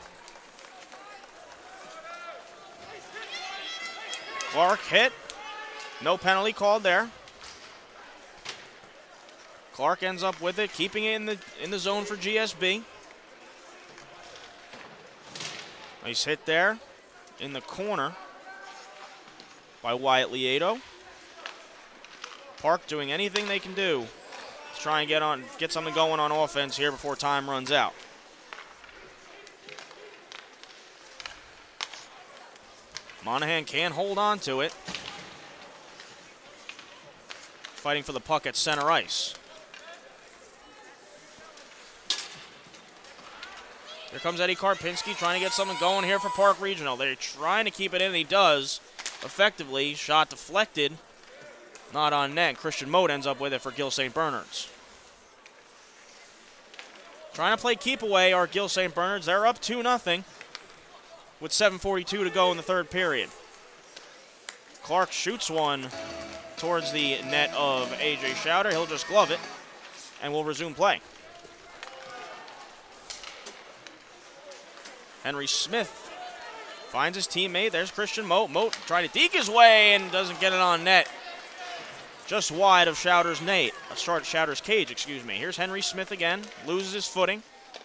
Clark hit. No penalty called there. Clark ends up with it, keeping it in the in the zone for G S B. Nice hit there in the corner by Wyatt Lieto. Park doing anything they can do to try and get on get something going on offense here before time runs out. Monahan can hold on to it. Fighting for the puck at center ice. Here comes Eddie Karpinski trying to get something going here for Park Regional. They're trying to keep it in, and he does effectively. Shot deflected. Not on net. Christian Moat ends up with it for Gill Saint Bernard's. Trying to play keep away are Gill Saint Bernard's. They're up two nothing. With seven forty-two to go in the third period. Clark shoots one towards the net of A J Schauder. He'll just glove it, and we'll resume play. Henry Smith finds his teammate. There's Christian Moat. Moat trying to deke his way and doesn't get it on net. Just wide of Schauder's net. Start Schauder's cage, excuse me. Here's Henry Smith again. Loses his footing.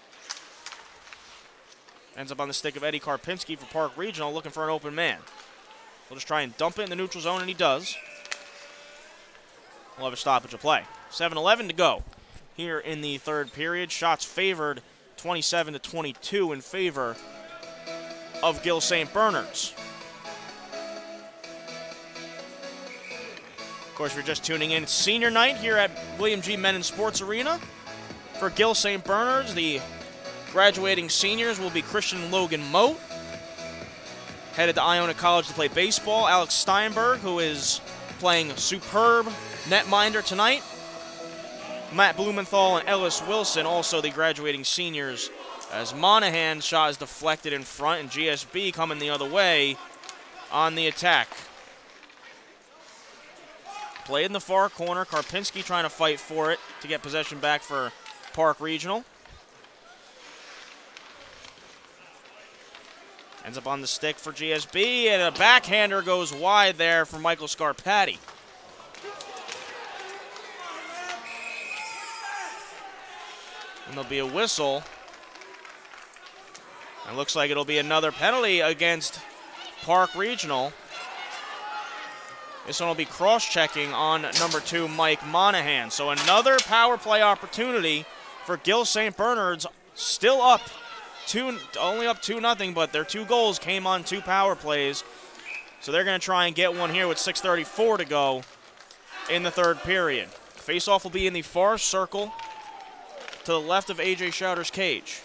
Ends up on the stick of Eddie Karpinski for Park Regional, looking for an open man. He'll just try and dump it in the neutral zone, and he does. We'll have a stoppage of play. seven eleven to go here in the third period. Shots favored twenty-seven to twenty-two in favor of Gill Saint Bernard's. Of course, if you're just tuning in, it's senior night here at William G. Menon Sports Arena for Gill Saint Bernard's. The graduating seniors will be Christian Logan Moat, headed to Iona College to play baseball. Alex Steinberg, who is playing superb netminder tonight. Matt Blumenthal and Ellis Wilson, also the graduating seniors, as Monahan's shot is deflected in front, and G S B coming the other way on the attack. Played in the far corner. Karpinski trying to fight for it to get possession back for Park Regional. Ends up on the stick for G S B, and a backhander goes wide there for Michael Scarpati. And there'll be a whistle. And looks like it'll be another penalty against Park Regional. This one will be cross-checking on number two, Mike Monahan. So another power play opportunity for Gill Saint Bernard's, still up. Two, only up two nothing, but their two goals came on two power plays. So they're going to try and get one here with six thirty-four to go in the third period. Face-off will be in the far circle to the left of A J Schauder's cage.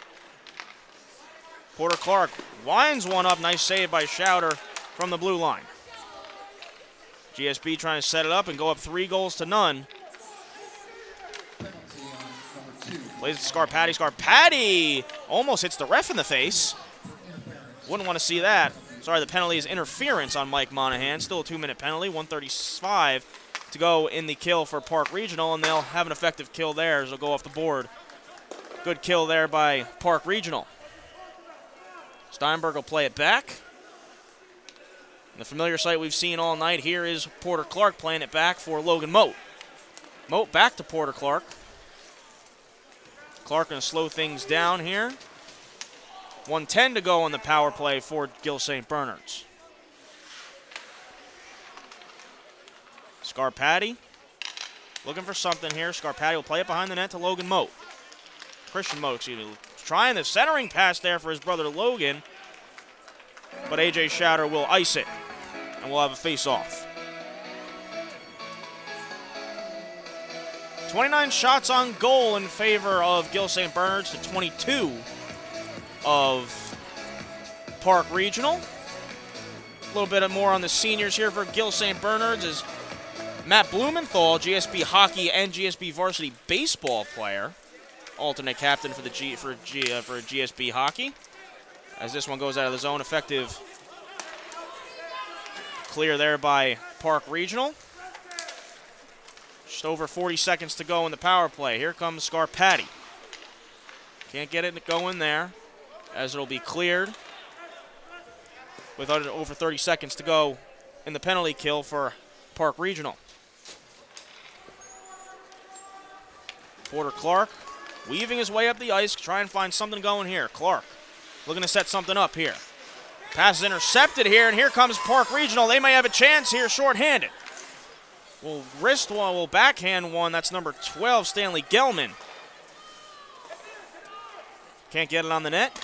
Porter Clark winds one up. Nice save by Schauder from the blue line. G S B trying to set it up and go up three goals to none. Plays it to Scarpati. Scarpati almost hits the ref in the face. Wouldn't want to see that. Sorry, the penalty is interference on Mike Monahan. Still a two-minute penalty. one thirty-five to go in the kill for Park Regional, and they'll have an effective kill there as they'll go off the board. Good kill there by Park Regional. Steinberg will play it back. The familiar sight we've seen all night here is Porter Clark playing it back for Logan Moat. Moat back to Porter Clark. Clark going to slow things down here. one ten to go on the power play for Gill Saint Bernard's. Scarpati looking for something here. Scarpati will play it behind the net to Logan Moat. Christian Moat, excuse me. Trying the centering pass there for his brother Logan. But A J Schauder will ice it, and we'll have a face-off. twenty-nine shots on goal in favor of Gill Saint Bernard's to twenty-two of Park Regional. A little bit more on the seniors here for Gill Saint Bernard's is Matt Blumenthal, G S B hockey and G S B varsity baseball player, alternate captain for the G for G uh, for G S B hockey. As this one goes out of the zone, effective clear there by Park Regional. Just over forty seconds to go in the power play. Here comes Scarpati. Can't get it going there, as it'll be cleared with over thirty seconds to go in the penalty kill for Park Regional. Porter Clark weaving his way up the ice, try and find something going here. Clark looking to set something up here. Pass is intercepted here, and here comes Park Regional. They may have a chance here, shorthanded. We'll wrist one, we'll backhand one. That's number twelve, Stanley Gelman. Can't get it on the net.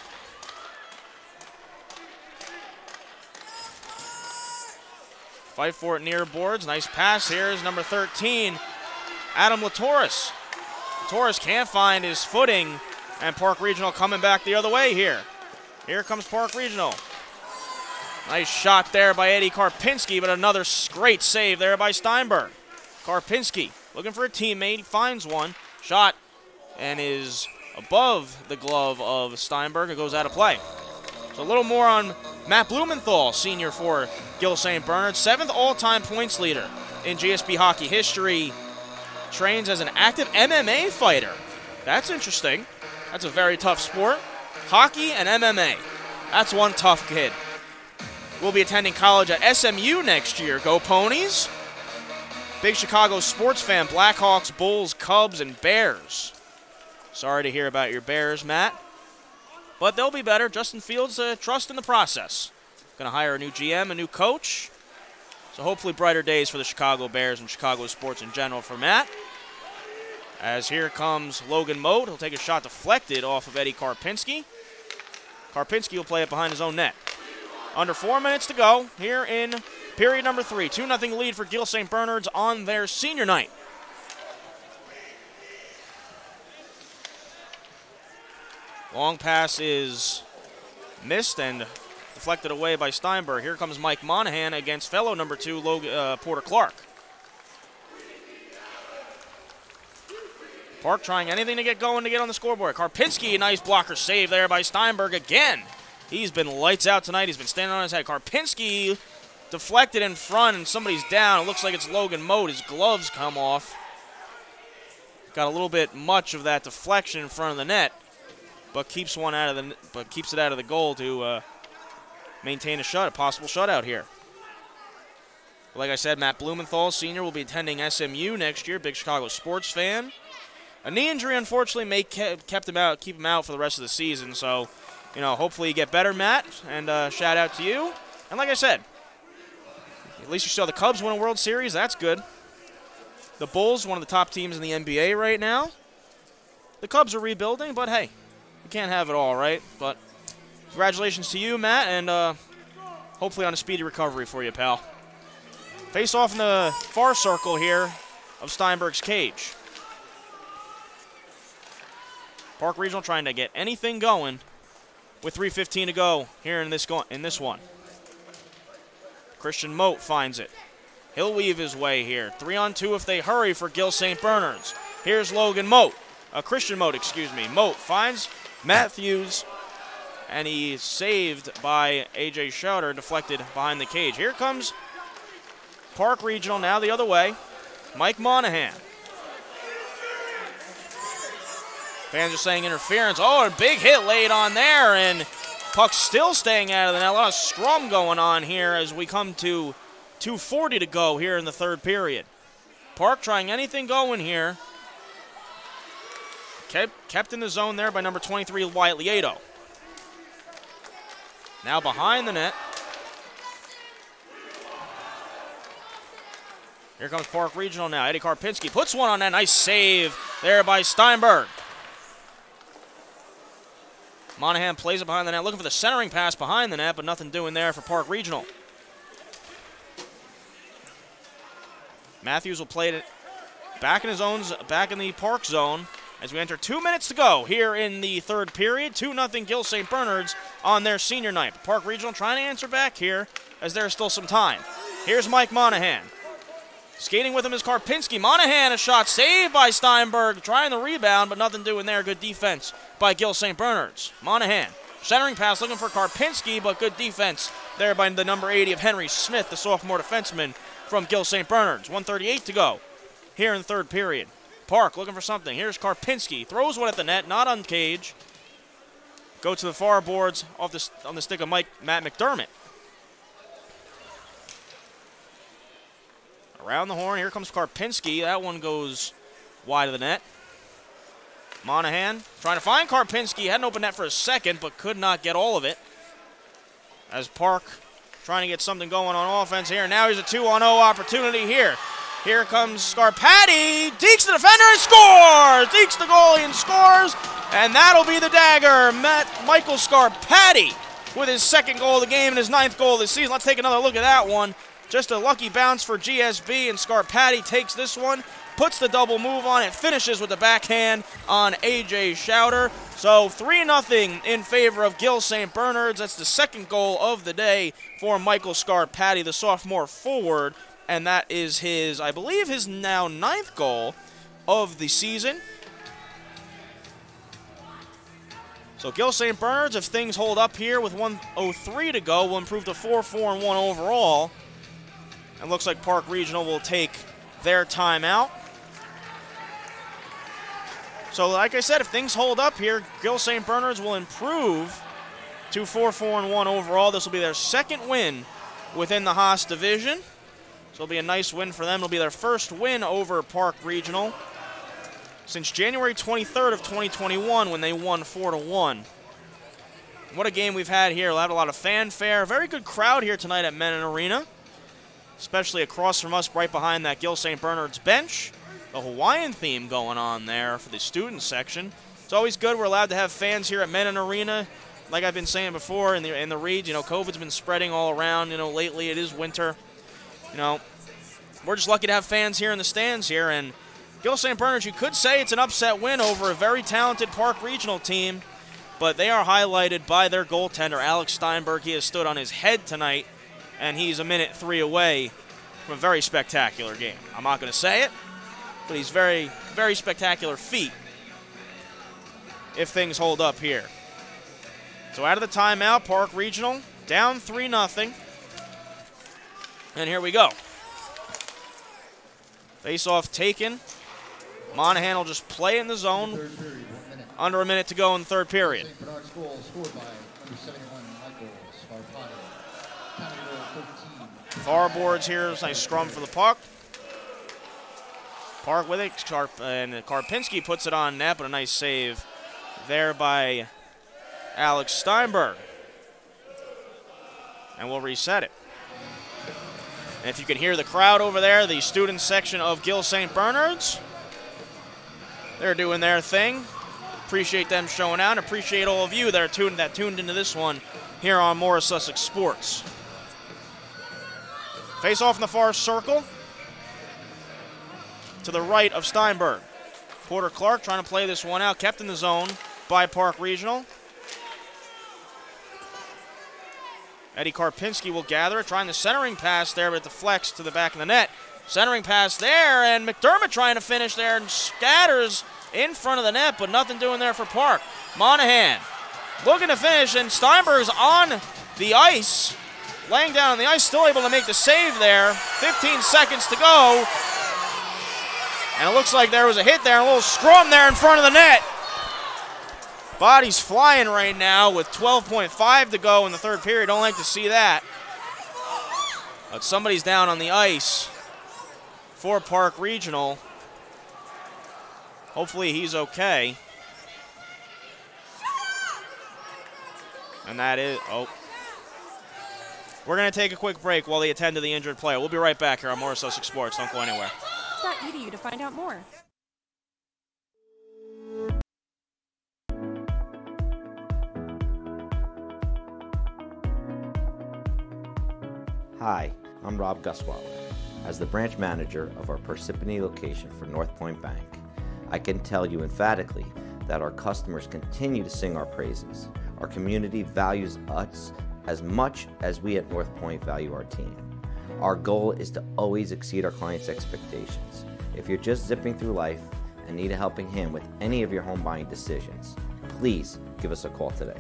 Fight for it near boards. Nice pass here is number thirteen, Adam Latoris. Latoris can't find his footing, and Park Regional coming back the other way here. Here comes Park Regional. Nice shot there by Eddie Karpinski, but another great save there by Steinberg. Karpinski looking for a teammate. He finds one. Shot and is above the glove of Steinberg. It goes out of play. So a little more on Matt Blumenthal, senior for Gill Saint Bernard. Seventh all-time points leader in G S B hockey history trains as an active M M A fighter. That's interesting. That's a very tough sport. Hockey and M M A. That's one tough kid. We'll be attending college at S M U next year. Go Ponies. Big Chicago sports fan. Blackhawks, Bulls, Cubs, and Bears. Sorry to hear about your Bears, Matt. But they'll be better. Justin Fields, uh, trust in the process. Going to hire a new G M, a new coach. So hopefully brighter days for the Chicago Bears and Chicago sports in general for Matt. As here comes Logan Moat. He'll take a shot deflected off of Eddie Karpinski. Karpinski will play it behind his own net. Under four minutes to go here in period number three. two nothing lead for Gill Saint Bernard's on their senior night. Long pass is missed and deflected away by Steinberg. Here comes Mike Monahan against fellow number two, Logan, uh, Porter Clark. Park trying anything to get going to get on the scoreboard. Karpinski, a nice blocker save there by Steinberg again. He's been lights out tonight. He's been standing on his head. Karpinski deflected in front, and somebody's down. It looks like it's Logan Moat. His gloves come off. Got a little bit much of that deflection in front of the net, but keeps one out of the but keeps it out of the goal to uh, maintain a shut, a possible shutout here. Like I said, Matt Blumenthal, senior, will be attending S M U next year. Big Chicago sports fan. A knee injury, unfortunately, may ke kept him out, keep him out for the rest of the season. So, you know, hopefully you get better, Matt. And uh, shout out to you. And like I said, at least you saw the Cubs win a World Series. That's good. The Bulls, one of the top teams in the N B A right now. The Cubs are rebuilding, but hey, you can't have it all, right? But congratulations to you, Matt, and uh, hopefully on a speedy recovery for you, pal. Face off in the far circle here of Steinberg's cage. Park Regional trying to get anything going with three fifteen to go here in this, go in this one. Christian Moat finds it. He'll weave his way here. Three on two if they hurry for Gill Saint Bernard's. Here's Logan Moat. Uh, Christian Moat, excuse me. Moat finds Matthews, and he's saved by A J Schauder, deflected behind the cage. Here comes Park Regional now the other way. Mike Monahan. Fans are saying interference. Oh, a big hit laid on there, and puck's still staying out of the net. A lot of scrum going on here as we come to two forty to go here in the third period. Park trying anything going here. Kept, kept in the zone there by number twenty-three, Wyatt Lieto. Now behind the net. Here comes Park Regional now. Eddie Karpinski puts one on that. Nice save there by Steinberg. Monahan plays it behind the net, looking for the centering pass behind the net, but nothing doing there for Park Regional. Matthews will play it back in his own, back in the Park zone as we enter two minutes to go here in the third period. two nothing Gill Saint Bernard's on their senior night. Park Regional trying to answer back here as there's still some time. Here's Mike Monahan. Skating with him is Karpinski. Monahan, a shot saved by Steinberg, trying the rebound, but nothing doing there. Good defense by Gill Saint Bernard's. Monahan, centering pass looking for Karpinski, but good defense there by the number eighty of Henry Smith, the sophomore defenseman from Gill Saint Bernard's. one thirty-eight to go here in the third period. Park looking for something. Here's Karpinski. Throws one at the net, not on cage. Go to the far boards off the, on the stick of Mike Matt McDermott. Around the horn, here comes Karpinski. That one goes wide of the net. Monahan trying to find Karpinski. Had an open net for a second, but could not get all of it. As Park trying to get something going on offense here. Now here's a two on oh opportunity here. Here comes Scarpati. Dekes the defender and scores! Dekes the goalie and scores. And that'll be the dagger. Matt Michael Scarpati with his second goal of the game and his ninth goal of the season. Let's take another look at that one. Just a lucky bounce for G S B, and Scarpati takes this one, puts the double move on it, finishes with the backhand on A J Schauder. So three nothing in favor of Gill Saint Bernard's. That's the second goal of the day for Michael Scarpati, the sophomore forward, and that is his, I believe, his now ninth goal of the season. So Gill Saint Bernard's, if things hold up here with one oh three to go, will improve to four four and one overall. It looks like Park Regional will take their timeout. So like I said, if things hold up here, Gill Saint Bernard's will improve to four four and one overall. This will be their second win within the Haas division. So it'll be a nice win for them. It'll be their first win over Park Regional since January twenty-third of twenty twenty-one when they won four to one. What a game we've had here. We'll have a lot of fanfare. Very good crowd here tonight at Menon Arena, especially across from us right behind that Gill Saint Bernard's bench. The Hawaiian theme going on there for the student section. It's always good. We're allowed to have fans here at Menon Arena. Like I've been saying before in the in the reads, you know, COVID's been spreading all around. You know, lately it is winter. You know, we're just lucky to have fans here in the stands here. And Gill Saint Bernard's, you could say it's an upset win over a very talented Park Regional team, but they are highlighted by their goaltender, Alex Steinberg. He has stood on his head tonight, and he's a minute three away from a very spectacular game. I'm not going to say it, but he's very, very spectacular feat if things hold up here. So out of the timeout, Park Regional down three nothing. And here we go. Face-off taken. Monahan will just play in the zone. Under a minute to go in the third period. Far boards here. Nice scrum for the puck. Park with it. Karp and Karpinski puts it on net, but a nice save there by Alex Steinberg. And we'll reset it. And if you can hear the crowd over there, the student section of Gill Saint Bernard's, they're doing their thing. Appreciate them showing out. Appreciate all of you that are tuned that tuned into this one here on Morris Sussex Sports. Face off in the far circle to the right of Steinberg. Porter Clark trying to play this one out, kept in the zone by Park Regional. Eddie Karpinski will gather it, trying the centering pass there, but it deflects to the back of the net. Centering pass there, and McDermott trying to finish there and scatters in front of the net, but nothing doing there for Park. Monahan looking to finish, and Steinberg's on the ice, laying down on the ice, still able to make the save there. fifteen seconds to go. And it looks like there was a hit there, a little scrum there in front of the net. Bodies flying right now with twelve point five to go in the third period. Don't like to see that. But somebody's down on the ice for Park Regional. Hopefully he's okay. And that is, oh. We're going to take a quick break while they attend to the injured player. We'll be right back here on Morris Sussex Sports. Don't go anywhere. dot e d u to find out more. Hi, I'm Rob Gusweiler. As the branch manager of our Parsippany location for North Point Bank, I can tell you emphatically that our customers continue to sing our praises. Our community values us as much as we at North Point value our team. Our goal is to always exceed our clients' expectations. If you're just zipping through life and need a helping hand with any of your home buying decisions, please give us a call today.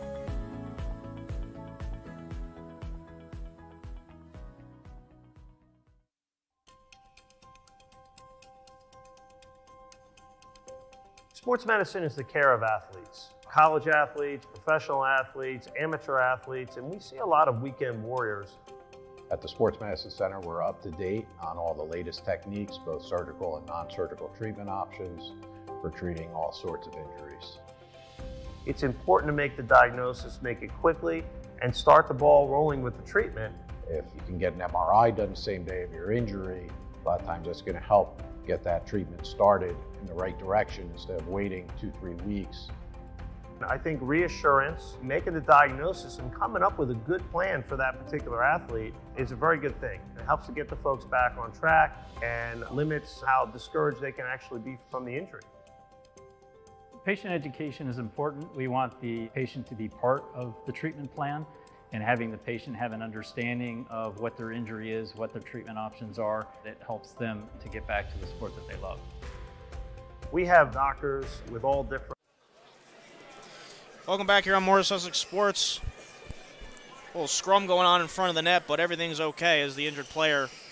Sports medicine is the care of athletes, college athletes, professional athletes, amateur athletes, and we see a lot of weekend warriors. At the Sports Medicine Center, we're up to date on all the latest techniques, both surgical and non-surgical treatment options for treating all sorts of injuries. It's important to make the diagnosis, make it quickly, and start the ball rolling with the treatment. If you can get an M R I done the same day of your injury, a lot of times that's going to help get that treatment started in the right direction instead of waiting two, three weeks. I think reassurance, making the diagnosis and coming up with a good plan for that particular athlete is a very good thing. It helps to get the folks back on track and limits how discouraged they can actually be from the injury. Patient education is important. We want the patient to be part of the treatment plan, and having the patient have an understanding of what their injury is, what their treatment options are, it helps them to get back to the sport that they love. We have doctors with all different. Welcome back here on Morris Sussex Sports. A little scrum going on in front of the net, but everything's okay as the injured player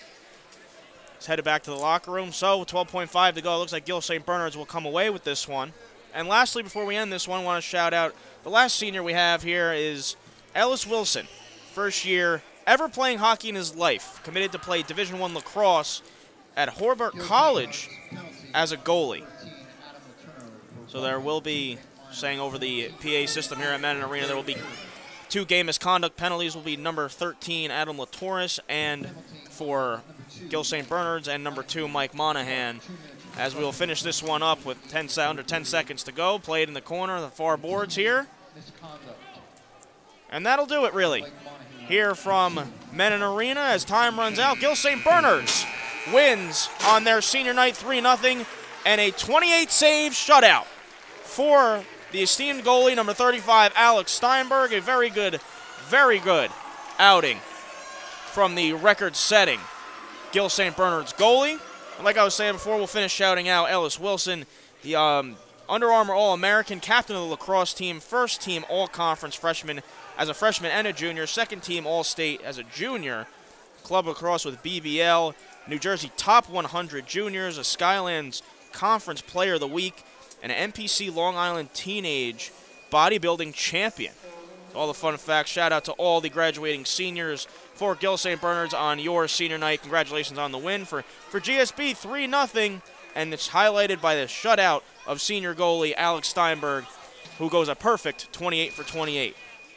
is headed back to the locker room. So twelve point five to go. It looks like Gill Saint Bernard's will come away with this one. And lastly, before we end this one, I want to shout out the last senior we have here is Ellis Wilson. First year ever playing hockey in his life. Committed to play Division One lacrosse at Hobart College as a goalie. So there will be, saying over the P A system here at Madden Arena, there will be two game misconduct penalties. Will be number thirteen, Adam Latoris, and for Gill Saint Bernard's, and number two, Mike Monahan. As we will finish this one up with ten, under ten seconds to go. Played in the corner, the far boards here. And that'll do it, really. Here from Menon Arena as time runs out, Gill Saint Bernard's wins on their senior night three nothing and a twenty-eight save shutout for the esteemed goalie, number thirty-five, Alex Steinberg. A very good, very good outing from the record-setting Gill Saint Bernard's goalie. Like I was saying before, we'll finish shouting out Ellis Wilson, the um, Under Armour All-American, captain of the lacrosse team, first team All-Conference freshman as a freshman and a junior, second team All-State as a junior, club lacrosse with B B L, New Jersey Top one hundred Juniors, a Skylands Conference Player of the Week, and an N P C Long Island Teenage Bodybuilding Champion. All the fun facts. Shout out to all the graduating seniors for Gill Saint Bernard's on your senior night. Congratulations on the win for, for G S B, three nothing, and it's highlighted by the shutout of senior goalie Alex Steinberg, who goes a perfect twenty-eight for twenty-eight.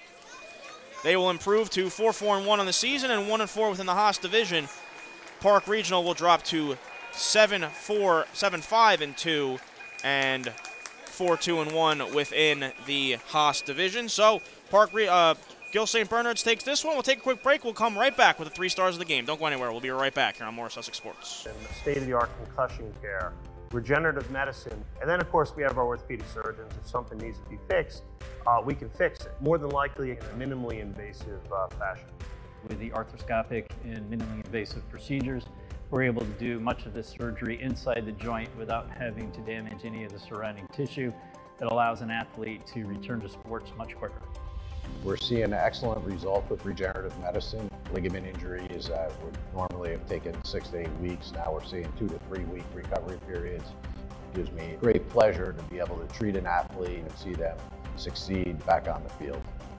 They will improve to four four and one on the season and one and four within the Haas division. Park Regional will drop to seven four, seven five and two, and four two and one within the Haas division. So Park uh, Gill Saint Bernard's takes this one. We'll take a quick break. We'll come right back with the three stars of the game. Don't go anywhere. We'll be right back here on Morris Sussex Sports. State-of-the-art concussion care, regenerative medicine, and then of course we have our orthopedic surgeons. If something needs to be fixed, uh, we can fix it, more than likely in a minimally invasive uh, fashion. With the arthroscopic and minimally invasive procedures, we're able to do much of this surgery inside the joint without having to damage any of the surrounding tissue. That allows an athlete to return to sports much quicker. We're seeing an excellent result with regenerative medicine. Ligament injuries that would normally have taken six to eight weeks, now we're seeing two to three week recovery periods. It gives me great pleasure to be able to treat an athlete and see them succeed back on the field.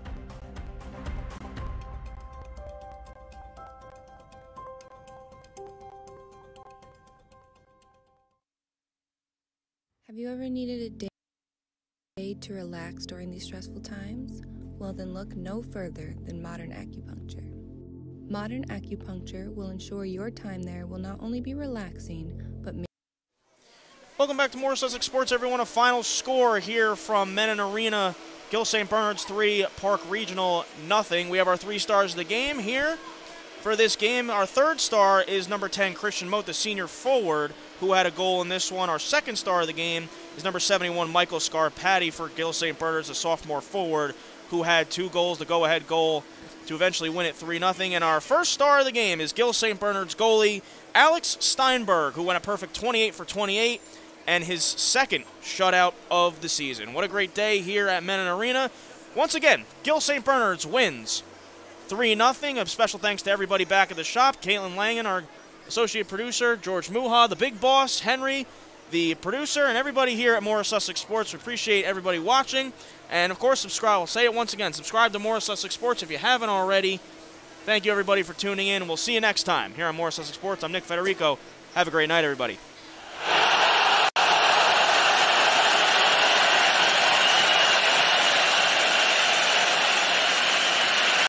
Have you ever needed a day to relax during these stressful times? Well, then look no further than Modern Acupuncture. Modern Acupuncture will ensure your time there will not only be relaxing, but make Welcome back to Morris Sussex Sports, everyone. A final score here from Menon Arena. Gill Saint Bernard's three, Park Regional nothing. We have our three stars of the game here. For this game, our third star is number ten, Christian Mote, the senior forward, who had a goal in this one. Our second star of the game is number seventy-one, Michael Scarpati, for Gill Saint Bernard's, a sophomore forward, who had two goals, the go-ahead goal to eventually win it three nothing. And our first star of the game is Gill Saint Bernard's goalie, Alex Steinberg, who went a perfect twenty-eight for twenty-eight, and his second shutout of the season. What a great day here at Menon Arena. Once again, Gill Saint Bernard's wins three nothing. A special thanks to everybody back at the shop, Caitlin Langen, our associate producer, George Muha, the big boss, Henry, the producer, and everybody here at Morris Sussex Sports. We appreciate everybody watching. And, of course, subscribe. I'll say it once again. Subscribe to Morris Sussex Sports if you haven't already. Thank you, everybody, for tuning in. We'll see you next time here on Morris Sussex Sports. I'm Nick Federico. Have a great night, everybody.